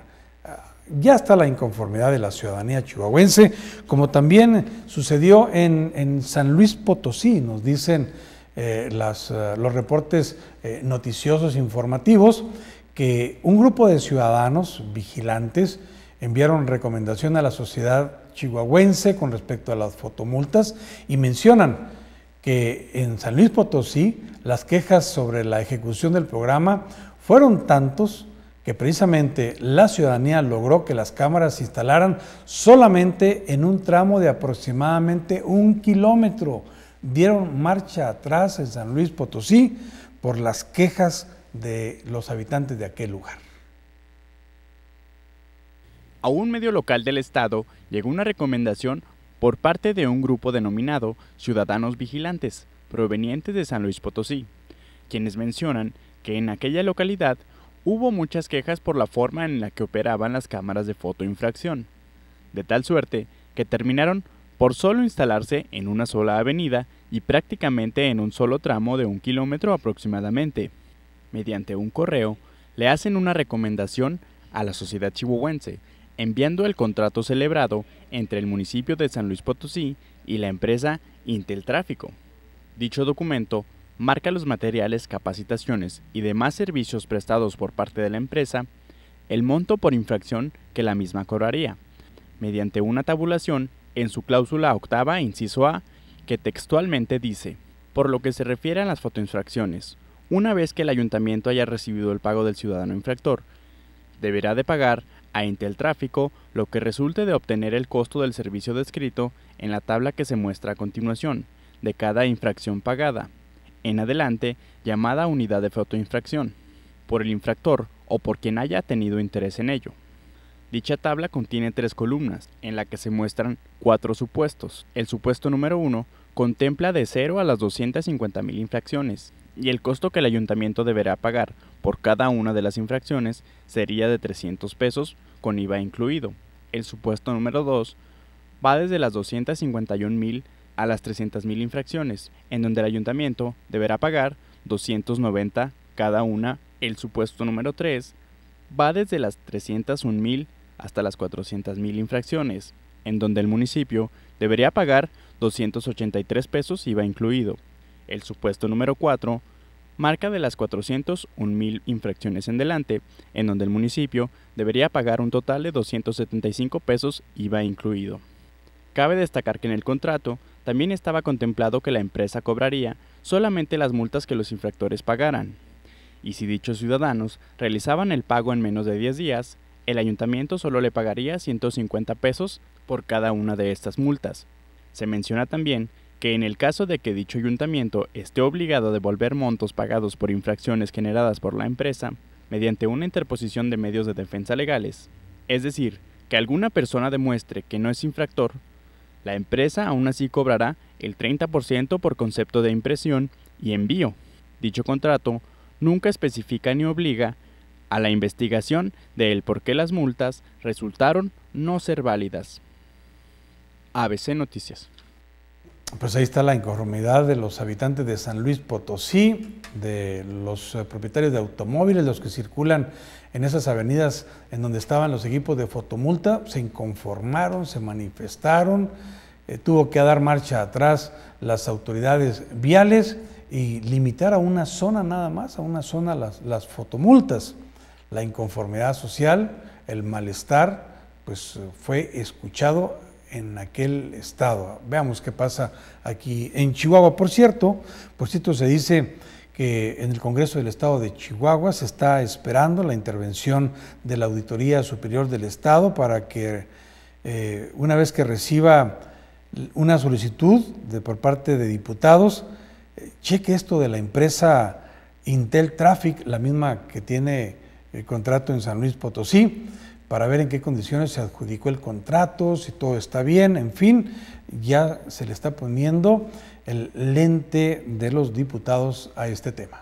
Ya está la inconformidad de la ciudadanía chihuahuense, como también sucedió en, en San Luis Potosí, nos dicen eh, las, uh, los reportes eh, noticiosos informativos, que un grupo de ciudadanos vigilantes enviaron recomendación a la sociedad chihuahuense con respecto a las fotomultas y mencionan que en San Luis Potosí las quejas sobre la ejecución del programa fueron tantos que precisamente la ciudadanía logró que las cámaras se instalaran solamente en un tramo de aproximadamente un kilómetro. Dieron marcha atrás en San Luis Potosí por las quejas de los habitantes de aquel lugar. A un medio local del estado llegó una recomendación por parte de un grupo denominado Ciudadanos Vigilantes, provenientes de San Luis Potosí, quienes mencionan que en aquella localidad hubo muchas quejas por la forma en la que operaban las cámaras de fotoinfracción, de tal suerte que terminaron por solo instalarse en una sola avenida y prácticamente en un solo tramo de un kilómetro aproximadamente. Mediante un correo, le hacen una recomendación a la sociedad chihuahuense, enviando el contrato celebrado entre el municipio de San Luis Potosí y la empresa Intel Tráfico. Dicho documento marca los materiales, capacitaciones y demás servicios prestados por parte de la empresa, el monto por infracción que la misma cobraría, mediante una tabulación en su cláusula octava, inciso A, que textualmente dice: por lo que se refiere a las fotoinfracciones, una vez que el ayuntamiento haya recibido el pago del ciudadano infractor, deberá de pagar a Inteltráfico lo que resulte de obtener el costo del servicio descrito en la tabla que se muestra a continuación, de cada infracción pagada, en adelante llamada unidad de fotoinfracción, por el infractor o por quien haya tenido interés en ello. Dicha tabla contiene tres columnas, en la que se muestran cuatro supuestos. El supuesto número uno contempla de cero a las doscientas cincuenta mil infracciones, y el costo que el ayuntamiento deberá pagar por cada una de las infracciones sería de trescientos pesos, con I V A incluido. El supuesto número dos va desde las doscientas cincuenta y un mil a las trescientas mil infracciones, en donde el ayuntamiento deberá pagar doscientos noventa cada una. El supuesto número tres va desde las trescientos un mil hasta las cuatrocientas mil infracciones, en donde el municipio debería pagar doscientos ochenta y tres pesos I V A incluido. El supuesto número cuatro marca de las cuatrocientos un mil infracciones en delante, en donde el municipio debería pagar un total de doscientos setenta y cinco pesos I V A incluido. Cabe destacar que en el contrato también estaba contemplado que la empresa cobraría solamente las multas que los infractores pagaran, y si dichos ciudadanos realizaban el pago en menos de diez días, el ayuntamiento solo le pagaría ciento cincuenta pesos por cada una de estas multas. Se menciona también que en el caso de que dicho ayuntamiento esté obligado a devolver montos pagados por infracciones generadas por la empresa, mediante una interposición de medios de defensa legales, es decir, que alguna persona demuestre que no es infractor, la empresa aún así cobrará el treinta por ciento por concepto de impresión y envío. Dicho contrato nunca especifica ni obliga a la investigación de el por qué las multas resultaron no ser válidas. A B C Noticias. Pues ahí está la inconformidad de los habitantes de San Luis Potosí, de los eh, propietarios de automóviles, los que circulan en esas avenidas en donde estaban los equipos de fotomulta. Se inconformaron, se manifestaron, eh, tuvo que dar marcha atrás las autoridades viales y limitar a una zona nada más, a una zona las, las fotomultas. La inconformidad social, el malestar, pues fue escuchado en aquel estado. Veamos qué pasa aquí en Chihuahua. Por cierto, por cierto, se dice que en el Congreso del Estado de Chihuahua se está esperando la intervención de la Auditoría Superior del Estado para que eh, una vez que reciba una solicitud de, por parte de diputados, eh, cheque esto de la empresa Inteltráfic, la misma que tiene el contrato en San Luis Potosí, para ver en qué condiciones se adjudicó el contrato, si todo está bien, en fin, ya se le está poniendo el lente de los diputados a este tema.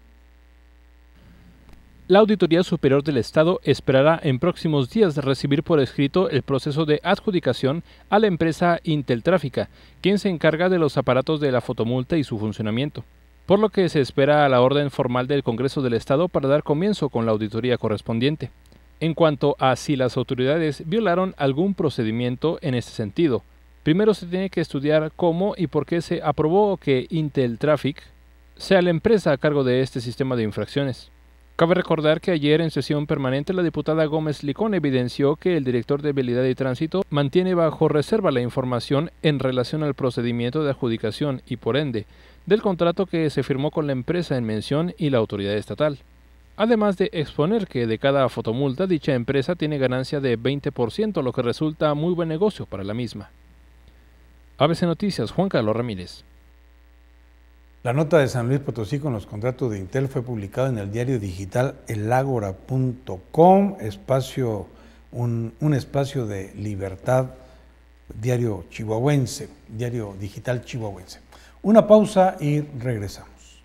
La Auditoría Superior del Estado esperará en próximos días recibir por escrito el proceso de adjudicación a la empresa Inteltráfica, quien se encarga de los aparatos de la fotomulta y su funcionamiento, por lo que se espera la orden formal del Congreso del Estado para dar comienzo con la auditoría correspondiente. En cuanto a si las autoridades violaron algún procedimiento en este sentido, primero se tiene que estudiar cómo y por qué se aprobó que Inteltráfic sea la empresa a cargo de este sistema de infracciones. Cabe recordar que ayer en sesión permanente la diputada Gómez Licón evidenció que el director de Vialidad y Tránsito mantiene bajo reserva la información en relación al procedimiento de adjudicación y por ende del contrato que se firmó con la empresa en mención y la autoridad estatal. Además de exponer que de cada fotomulta dicha empresa tiene ganancia de veinte por ciento, lo que resulta muy buen negocio para la misma. A B C Noticias, Juan Carlos Ramírez. La nota de San Luis Potosí con los contratos de Intel fue publicada en el diario digital el ágora punto com, espacio, un, un espacio de libertad, diario chihuahuense, diario digital chihuahuense. Una pausa y regresamos.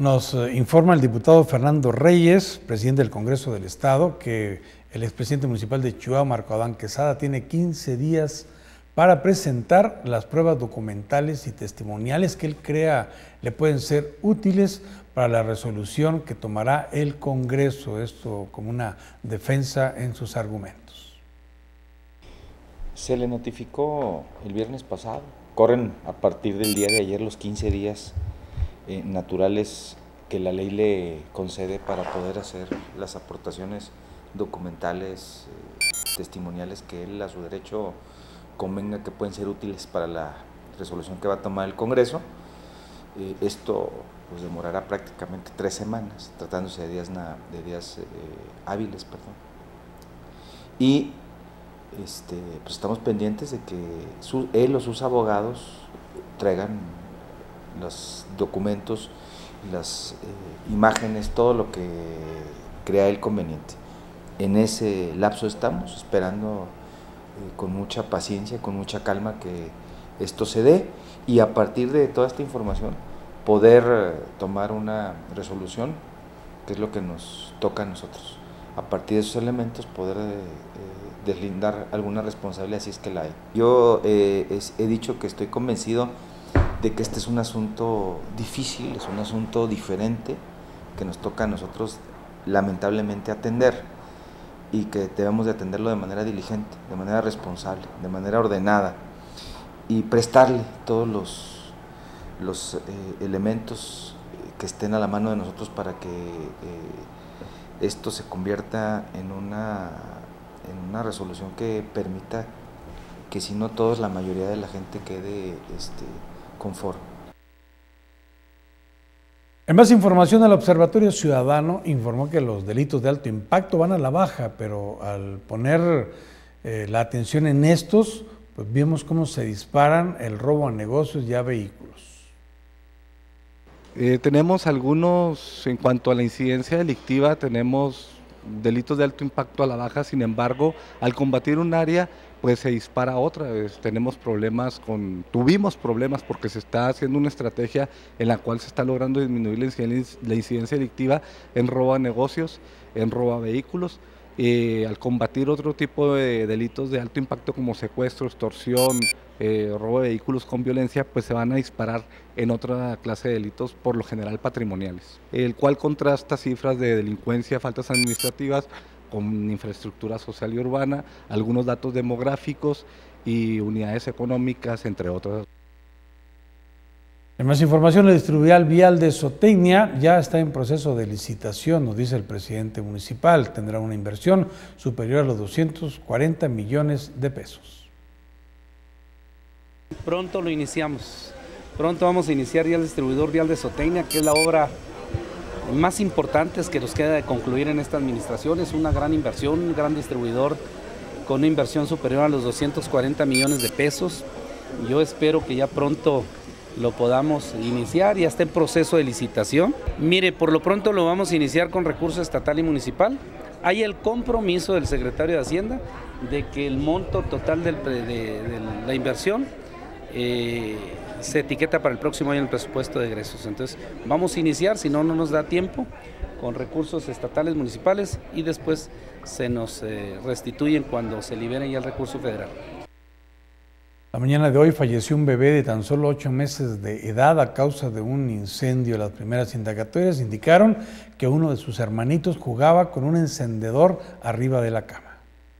Nos informa el diputado Fernando Reyes, presidente del Congreso del Estado, que el expresidente municipal de Chihuahua, Marco Adán Quesada, tiene quince días para presentar las pruebas documentales y testimoniales que él crea le pueden ser útiles para la resolución que tomará el Congreso, esto como una defensa en sus argumentos. Se le notificó el viernes pasado, corren a partir del día de ayer los quince días eh, naturales que la ley le concede para poder hacer las aportaciones documentales, eh, testimoniales que él a su derecho convenga que pueden ser útiles para la resolución que va a tomar el Congreso. Eh, esto pues demorará prácticamente tres semanas, tratándose de días, de días eh, hábiles, perdón. Y este, pues estamos pendientes de que su, él o sus abogados traigan los documentos, las eh, imágenes, todo lo que crea él conveniente. En ese lapso estamos esperando eh, con mucha paciencia, con mucha calma que esto se dé y a partir de toda esta información poder eh, tomar una resolución, que es lo que nos toca a nosotros. A partir de esos elementos poder eh, eh, deslindar alguna responsabilidad si es que la hay. Yo eh, es, he dicho que estoy convencido de que este es un asunto difícil, es un asunto diferente que nos toca a nosotros lamentablemente atender y que debemos de atenderlo de manera diligente, de manera responsable, de manera ordenada y prestarle todos los, los eh, elementos que estén a la mano de nosotros para que eh, esto se convierta en una, en una resolución que permita que si no todos, la mayoría de la gente quede este, conforme. En más información, el Observatorio Ciudadano informó que los delitos de alto impacto van a la baja, pero al poner eh, la atención en estos, pues vemos cómo se disparan el robo a negocios y a vehículos. Eh, tenemos algunos, en cuanto a la incidencia delictiva, tenemos delitos de alto impacto a la baja, sin embargo, al combatir un área, pues se dispara otra vez. Tenemos problemas con, tuvimos problemas porque se está haciendo una estrategia en la cual se está logrando disminuir la incidencia, la incidencia delictiva en robo a negocios, en robo a vehículos. Eh, al combatir otro tipo de delitos de alto impacto como secuestro, extorsión, eh, robo de vehículos con violencia, pues se van a disparar en otra clase de delitos, por lo general patrimoniales, el cual contrasta cifras de delincuencia, faltas administrativas, con infraestructura social y urbana, algunos datos demográficos y unidades económicas, entre otras. En más información, la distribuidora vial de Zootecnia ya está en proceso de licitación, nos dice el presidente municipal. Tendrá una inversión superior a los doscientos cuarenta millones de pesos. Pronto lo iniciamos. Pronto vamos a iniciar ya el distribuidor vial de Zootecnia, que es la obra más importante que nos queda de concluir en esta administración. Es una gran inversión, un gran distribuidor con una inversión superior a los doscientos cuarenta millones de pesos. Yo espero que ya pronto lo podamos iniciar, ya está en proceso de licitación. Mire, por lo pronto lo vamos a iniciar con recurso estatal y municipal. Hay el compromiso del secretario de Hacienda de que el monto total del, de, de la inversión eh, se etiqueta para el próximo año en el presupuesto de egresos. Entonces vamos a iniciar, si no, no nos da tiempo, con recursos estatales, municipales y después se nos eh, restituyen cuando se libere ya el recurso federal. La mañana de hoy falleció un bebé de tan solo ocho meses de edad a causa de un incendio. Las primeras indagatorias indicaron que uno de sus hermanitos jugaba con un encendedor arriba de la cama.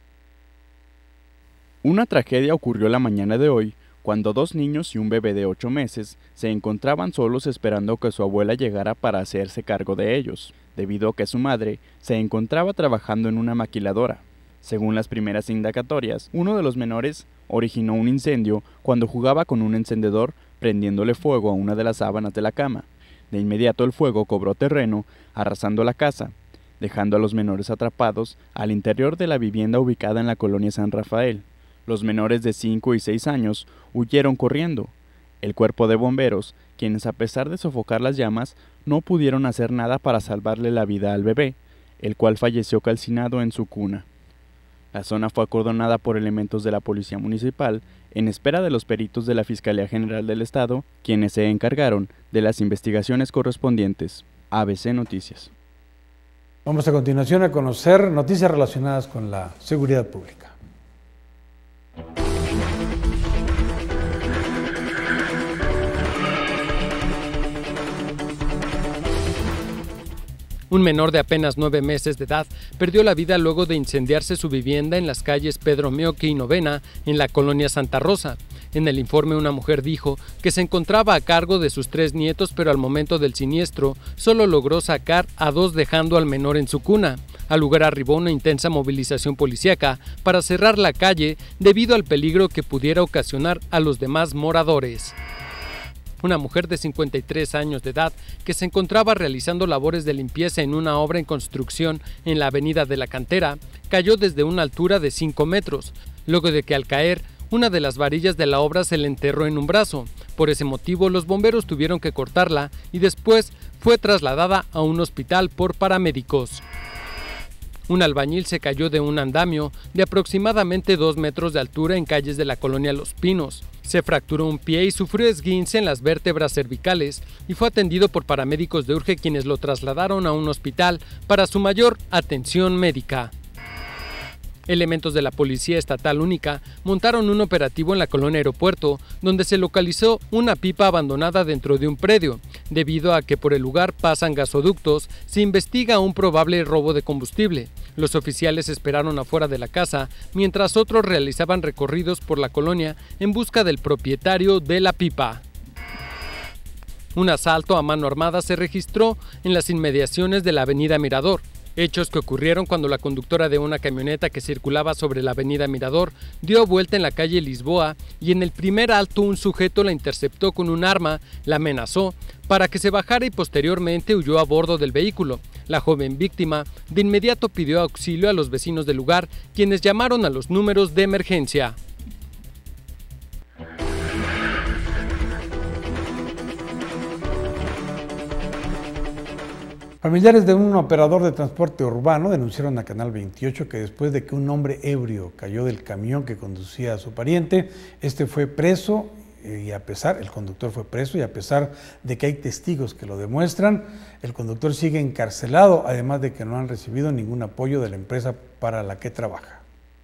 Una tragedia ocurrió la mañana de hoy cuando dos niños y un bebé de ocho meses se encontraban solos esperando que su abuela llegara para hacerse cargo de ellos, debido a que su madre se encontraba trabajando en una maquiladora. Según las primeras indagatorias, uno de los menores originó un incendio cuando jugaba con un encendedor prendiéndole fuego a una de las sábanas de la cama. De inmediato el fuego cobró terreno, arrasando la casa, dejando a los menores atrapados al interior de la vivienda ubicada en la colonia San Rafael. Los menores de cinco y seis años huyeron corriendo. El cuerpo de bomberos, quienes a pesar de sofocar las llamas, no pudieron hacer nada para salvarle la vida al bebé, el cual falleció calcinado en su cuna. La zona fue acordonada por elementos de la Policía Municipal en espera de los peritos de la Fiscalía General del Estado, quienes se encargaron de las investigaciones correspondientes. A B C Noticias. Vamos a continuación a conocer noticias relacionadas con la seguridad pública. Un menor de apenas nueve meses de edad perdió la vida luego de incendiarse su vivienda en las calles Pedro Mioque y Novena, en la colonia Santa Rosa. En el informe, una mujer dijo que se encontraba a cargo de sus tres nietos, pero al momento del siniestro solo logró sacar a dos, dejando al menor en su cuna. Al lugar arribó una intensa movilización policíaca para cerrar la calle debido al peligro que pudiera ocasionar a los demás moradores. Una mujer de cincuenta y tres años de edad que se encontraba realizando labores de limpieza en una obra en construcción en la avenida de la Cantera cayó desde una altura de cinco metros, luego de que al caer una de las varillas de la obra se le enterró en un brazo. Por ese motivo, los bomberos tuvieron que cortarla y después fue trasladada a un hospital por paramédicos. Un albañil se cayó de un andamio de aproximadamente dos metros de altura en calles de la colonia Los Pinos. Se fracturó un pie y sufrió esguince en las vértebras cervicales y fue atendido por paramédicos de Urge, quienes lo trasladaron a un hospital para su mayor atención médica. Elementos de la Policía Estatal Única montaron un operativo en la colonia Aeropuerto, donde se localizó una pipa abandonada dentro de un predio. Debido a que por el lugar pasan gasoductos, se investiga un probable robo de combustible. Los oficiales esperaron afuera de la casa, mientras otros realizaban recorridos por la colonia en busca del propietario de la pipa. Un asalto a mano armada se registró en las inmediaciones de la avenida Mirador. Hechos que ocurrieron cuando la conductora de una camioneta que circulaba sobre la avenida Mirador dio vuelta en la calle Lisboa y en el primer alto un sujeto la interceptó con un arma, la amenazó para que se bajara y posteriormente huyó a bordo del vehículo. La joven víctima de inmediato pidió auxilio a los vecinos del lugar, quienes llamaron a los números de emergencia. Familiares de un operador de transporte urbano denunciaron a Canal veintiocho que después de que un hombre ebrio cayó del camión que conducía a su pariente, este fue preso y a pesar, el conductor fue preso y a pesar de que hay testigos que lo demuestran, el conductor sigue encarcelado, además de que no han recibido ningún apoyo de la empresa para la que trabaja.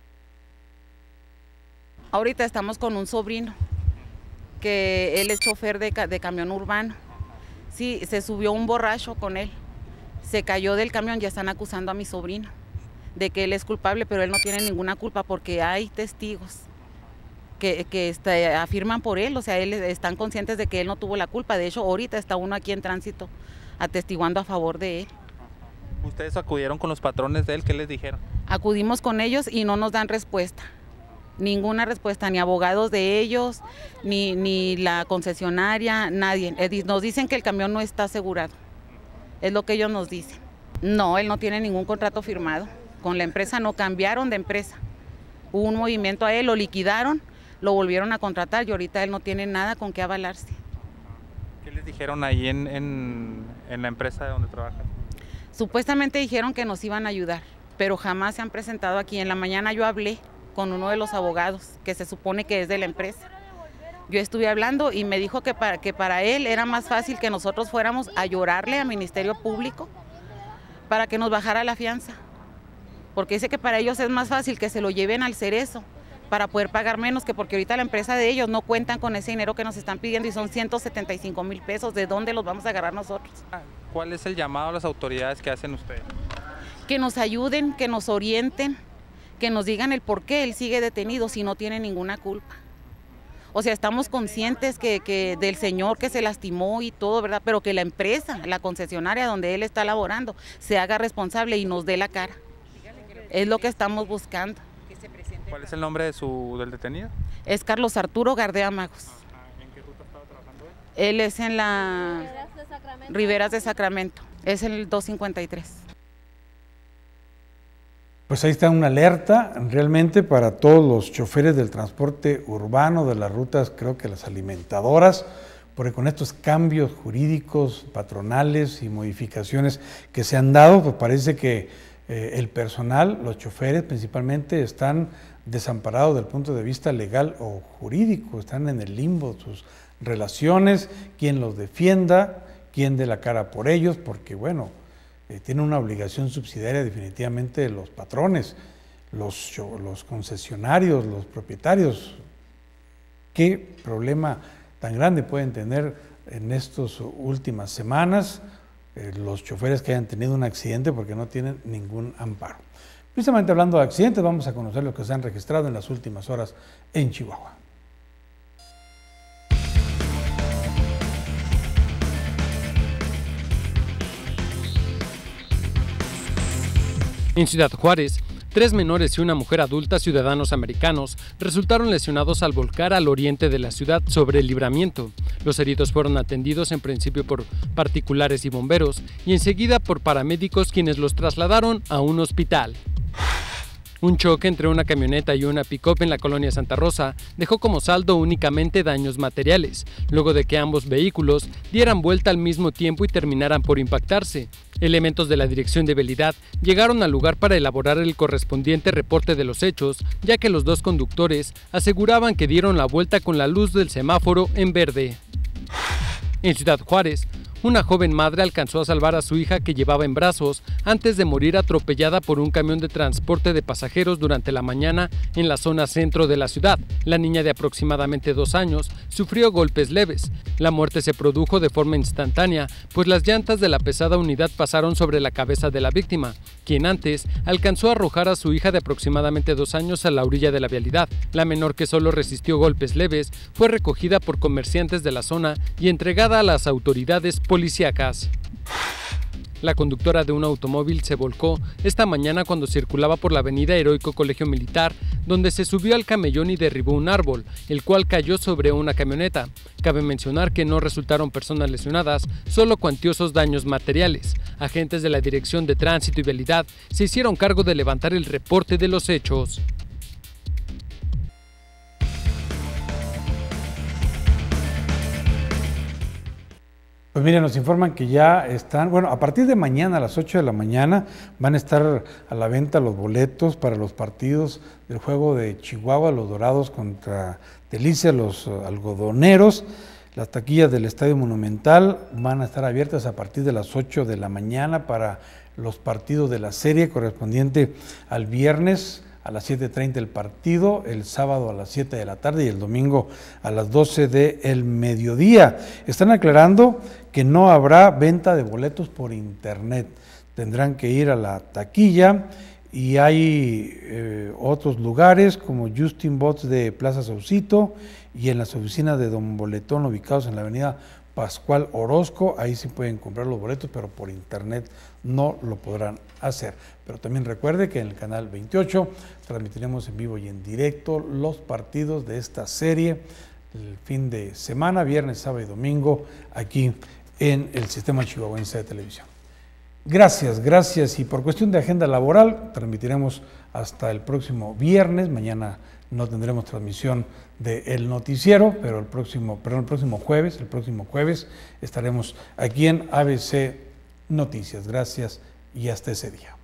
Ahorita estamos con un sobrino, que él es chofer de, de camión urbano. Sí, se subió un borracho con él. Se cayó del camión, ya están acusando a mi sobrino de que él es culpable, pero él no tiene ninguna culpa porque hay testigos que, que este, afirman por él, o sea, él, están conscientes de que él no tuvo la culpa. De hecho, ahorita está uno aquí en tránsito atestiguando a favor de él. ¿Ustedes acudieron con los patrones de él? ¿Qué les dijeron? Acudimos con ellos y no nos dan respuesta, ninguna respuesta, ni abogados de ellos, ni, ni la concesionaria, nadie. Nos dicen que el camión no está asegurado. Es lo que ellos nos dicen. No, él no tiene ningún contrato firmado. Con la empresa no cambiaron de empresa. Hubo un movimiento a él, lo liquidaron, lo volvieron a contratar y ahorita él no tiene nada con qué avalarse. ¿Qué les dijeron ahí en, en, en la empresa donde trabajan? Supuestamente dijeron que nos iban a ayudar, pero jamás se han presentado aquí. En la mañana yo hablé con uno de los abogados, que se supone que es de la empresa. Yo estuve hablando y me dijo que para, que para él era más fácil que nosotros fuéramos a llorarle al Ministerio Público para que nos bajara la fianza. Porque dice que para ellos es más fácil que se lo lleven al Cerezo para poder pagar menos, que porque ahorita la empresa de ellos no cuentan con ese dinero que nos están pidiendo y son ciento setenta y cinco mil pesos. ¿De dónde los vamos a agarrar nosotros? ¿Cuál es el llamado a las autoridades que hacen ustedes? Que nos ayuden, que nos orienten, que nos digan el por qué él sigue detenido si no tiene ninguna culpa. O sea, estamos conscientes que, que del señor que se lastimó y todo, ¿verdad? Pero que la empresa, la concesionaria donde él está laborando, se haga responsable y nos dé la cara. Es lo que estamos buscando. ¿Cuál es el nombre de su, del detenido? Es Carlos Arturo Gardea Magos. ¿En qué ruta estaba trabajando él? Él es en la Riberas de Sacramento. Es el dos cincuenta y tres. Pues ahí está una alerta realmente para todos los choferes del transporte urbano, de las rutas, creo que las alimentadoras, porque con estos cambios jurídicos, patronales y modificaciones que se han dado, pues parece que eh, el personal, los choferes principalmente, están desamparados del punto de vista legal o jurídico, están en el limbo de sus relaciones, quien los defienda, quien dé la cara por ellos, porque bueno, eh, tiene una obligación subsidiaria definitivamente los patrones, los, los concesionarios, los propietarios. ¿Qué problema tan grande pueden tener en estas últimas semanas eh, los choferes que hayan tenido un accidente porque no tienen ningún amparo? Precisamente hablando de accidentes, vamos a conocer lo que se han registrado en las últimas horas en Chihuahua. En Ciudad Juárez, tres menores y una mujer adulta, ciudadanos americanos, resultaron lesionados al volcar al oriente de la ciudad sobre el Libramiento. Los heridos fueron atendidos en principio por particulares y bomberos y enseguida por paramédicos, quienes los trasladaron a un hospital. Un choque entre una camioneta y una pick-up en la colonia Santa Rosa dejó como saldo únicamente daños materiales, luego de que ambos vehículos dieran vuelta al mismo tiempo y terminaran por impactarse. Elementos de la Dirección de Vialidad llegaron al lugar para elaborar el correspondiente reporte de los hechos, ya que los dos conductores aseguraban que dieron la vuelta con la luz del semáforo en verde. En Ciudad Juárez, una joven madre alcanzó a salvar a su hija que llevaba en brazos antes de morir atropellada por un camión de transporte de pasajeros durante la mañana en la zona centro de la ciudad. La niña de aproximadamente dos años sufrió golpes leves. La muerte se produjo de forma instantánea, pues las llantas de la pesada unidad pasaron sobre la cabeza de la víctima, quien antes alcanzó a arrojar a su hija de aproximadamente dos años a la orilla de la vialidad. La menor, que solo resistió golpes leves, fue recogida por comerciantes de la zona y entregada a las autoridades policíacas. La conductora de un automóvil se volcó esta mañana cuando circulaba por la avenida Heroico Colegio Militar, donde se subió al camellón y derribó un árbol, el cual cayó sobre una camioneta. Cabe mencionar que no resultaron personas lesionadas, solo cuantiosos daños materiales. Agentes de la Dirección de Tránsito y Vialidad se hicieron cargo de levantar el reporte de los hechos. Pues miren, nos informan que ya están, bueno, a partir de mañana a las ocho de la mañana van a estar a la venta los boletos para los partidos del juego de Chihuahua, los Dorados contra Delicia, los algodoneros. Las taquillas del Estadio Monumental van a estar abiertas a partir de las ocho de la mañana para los partidos de la serie correspondiente al viernes a las siete treinta el partido, el sábado a las siete de la tarde y el domingo a las doce del mediodía. Están aclarando que no habrá venta de boletos por internet, tendrán que ir a la taquilla, y hay eh, otros lugares como Justin Bots de Plaza Saucito y en las oficinas de Don Boletón ubicados en la avenida Pascual Orozco. Ahí sí pueden comprar los boletos, pero por internet no lo podrán hacer. Pero también recuerde que en el canal veintiocho transmitiremos en vivo y en directo los partidos de esta serie el fin de semana, viernes, sábado y domingo, aquí en el Sistema Chihuahuense de Televisión. Gracias, gracias. Y por cuestión de agenda laboral, transmitiremos hasta el próximo viernes. Mañana no tendremos transmisión del noticiero, pero el próximo, perdón, el próximo jueves, el próximo jueves estaremos aquí en A B C Noticias. Gracias y hasta ese día.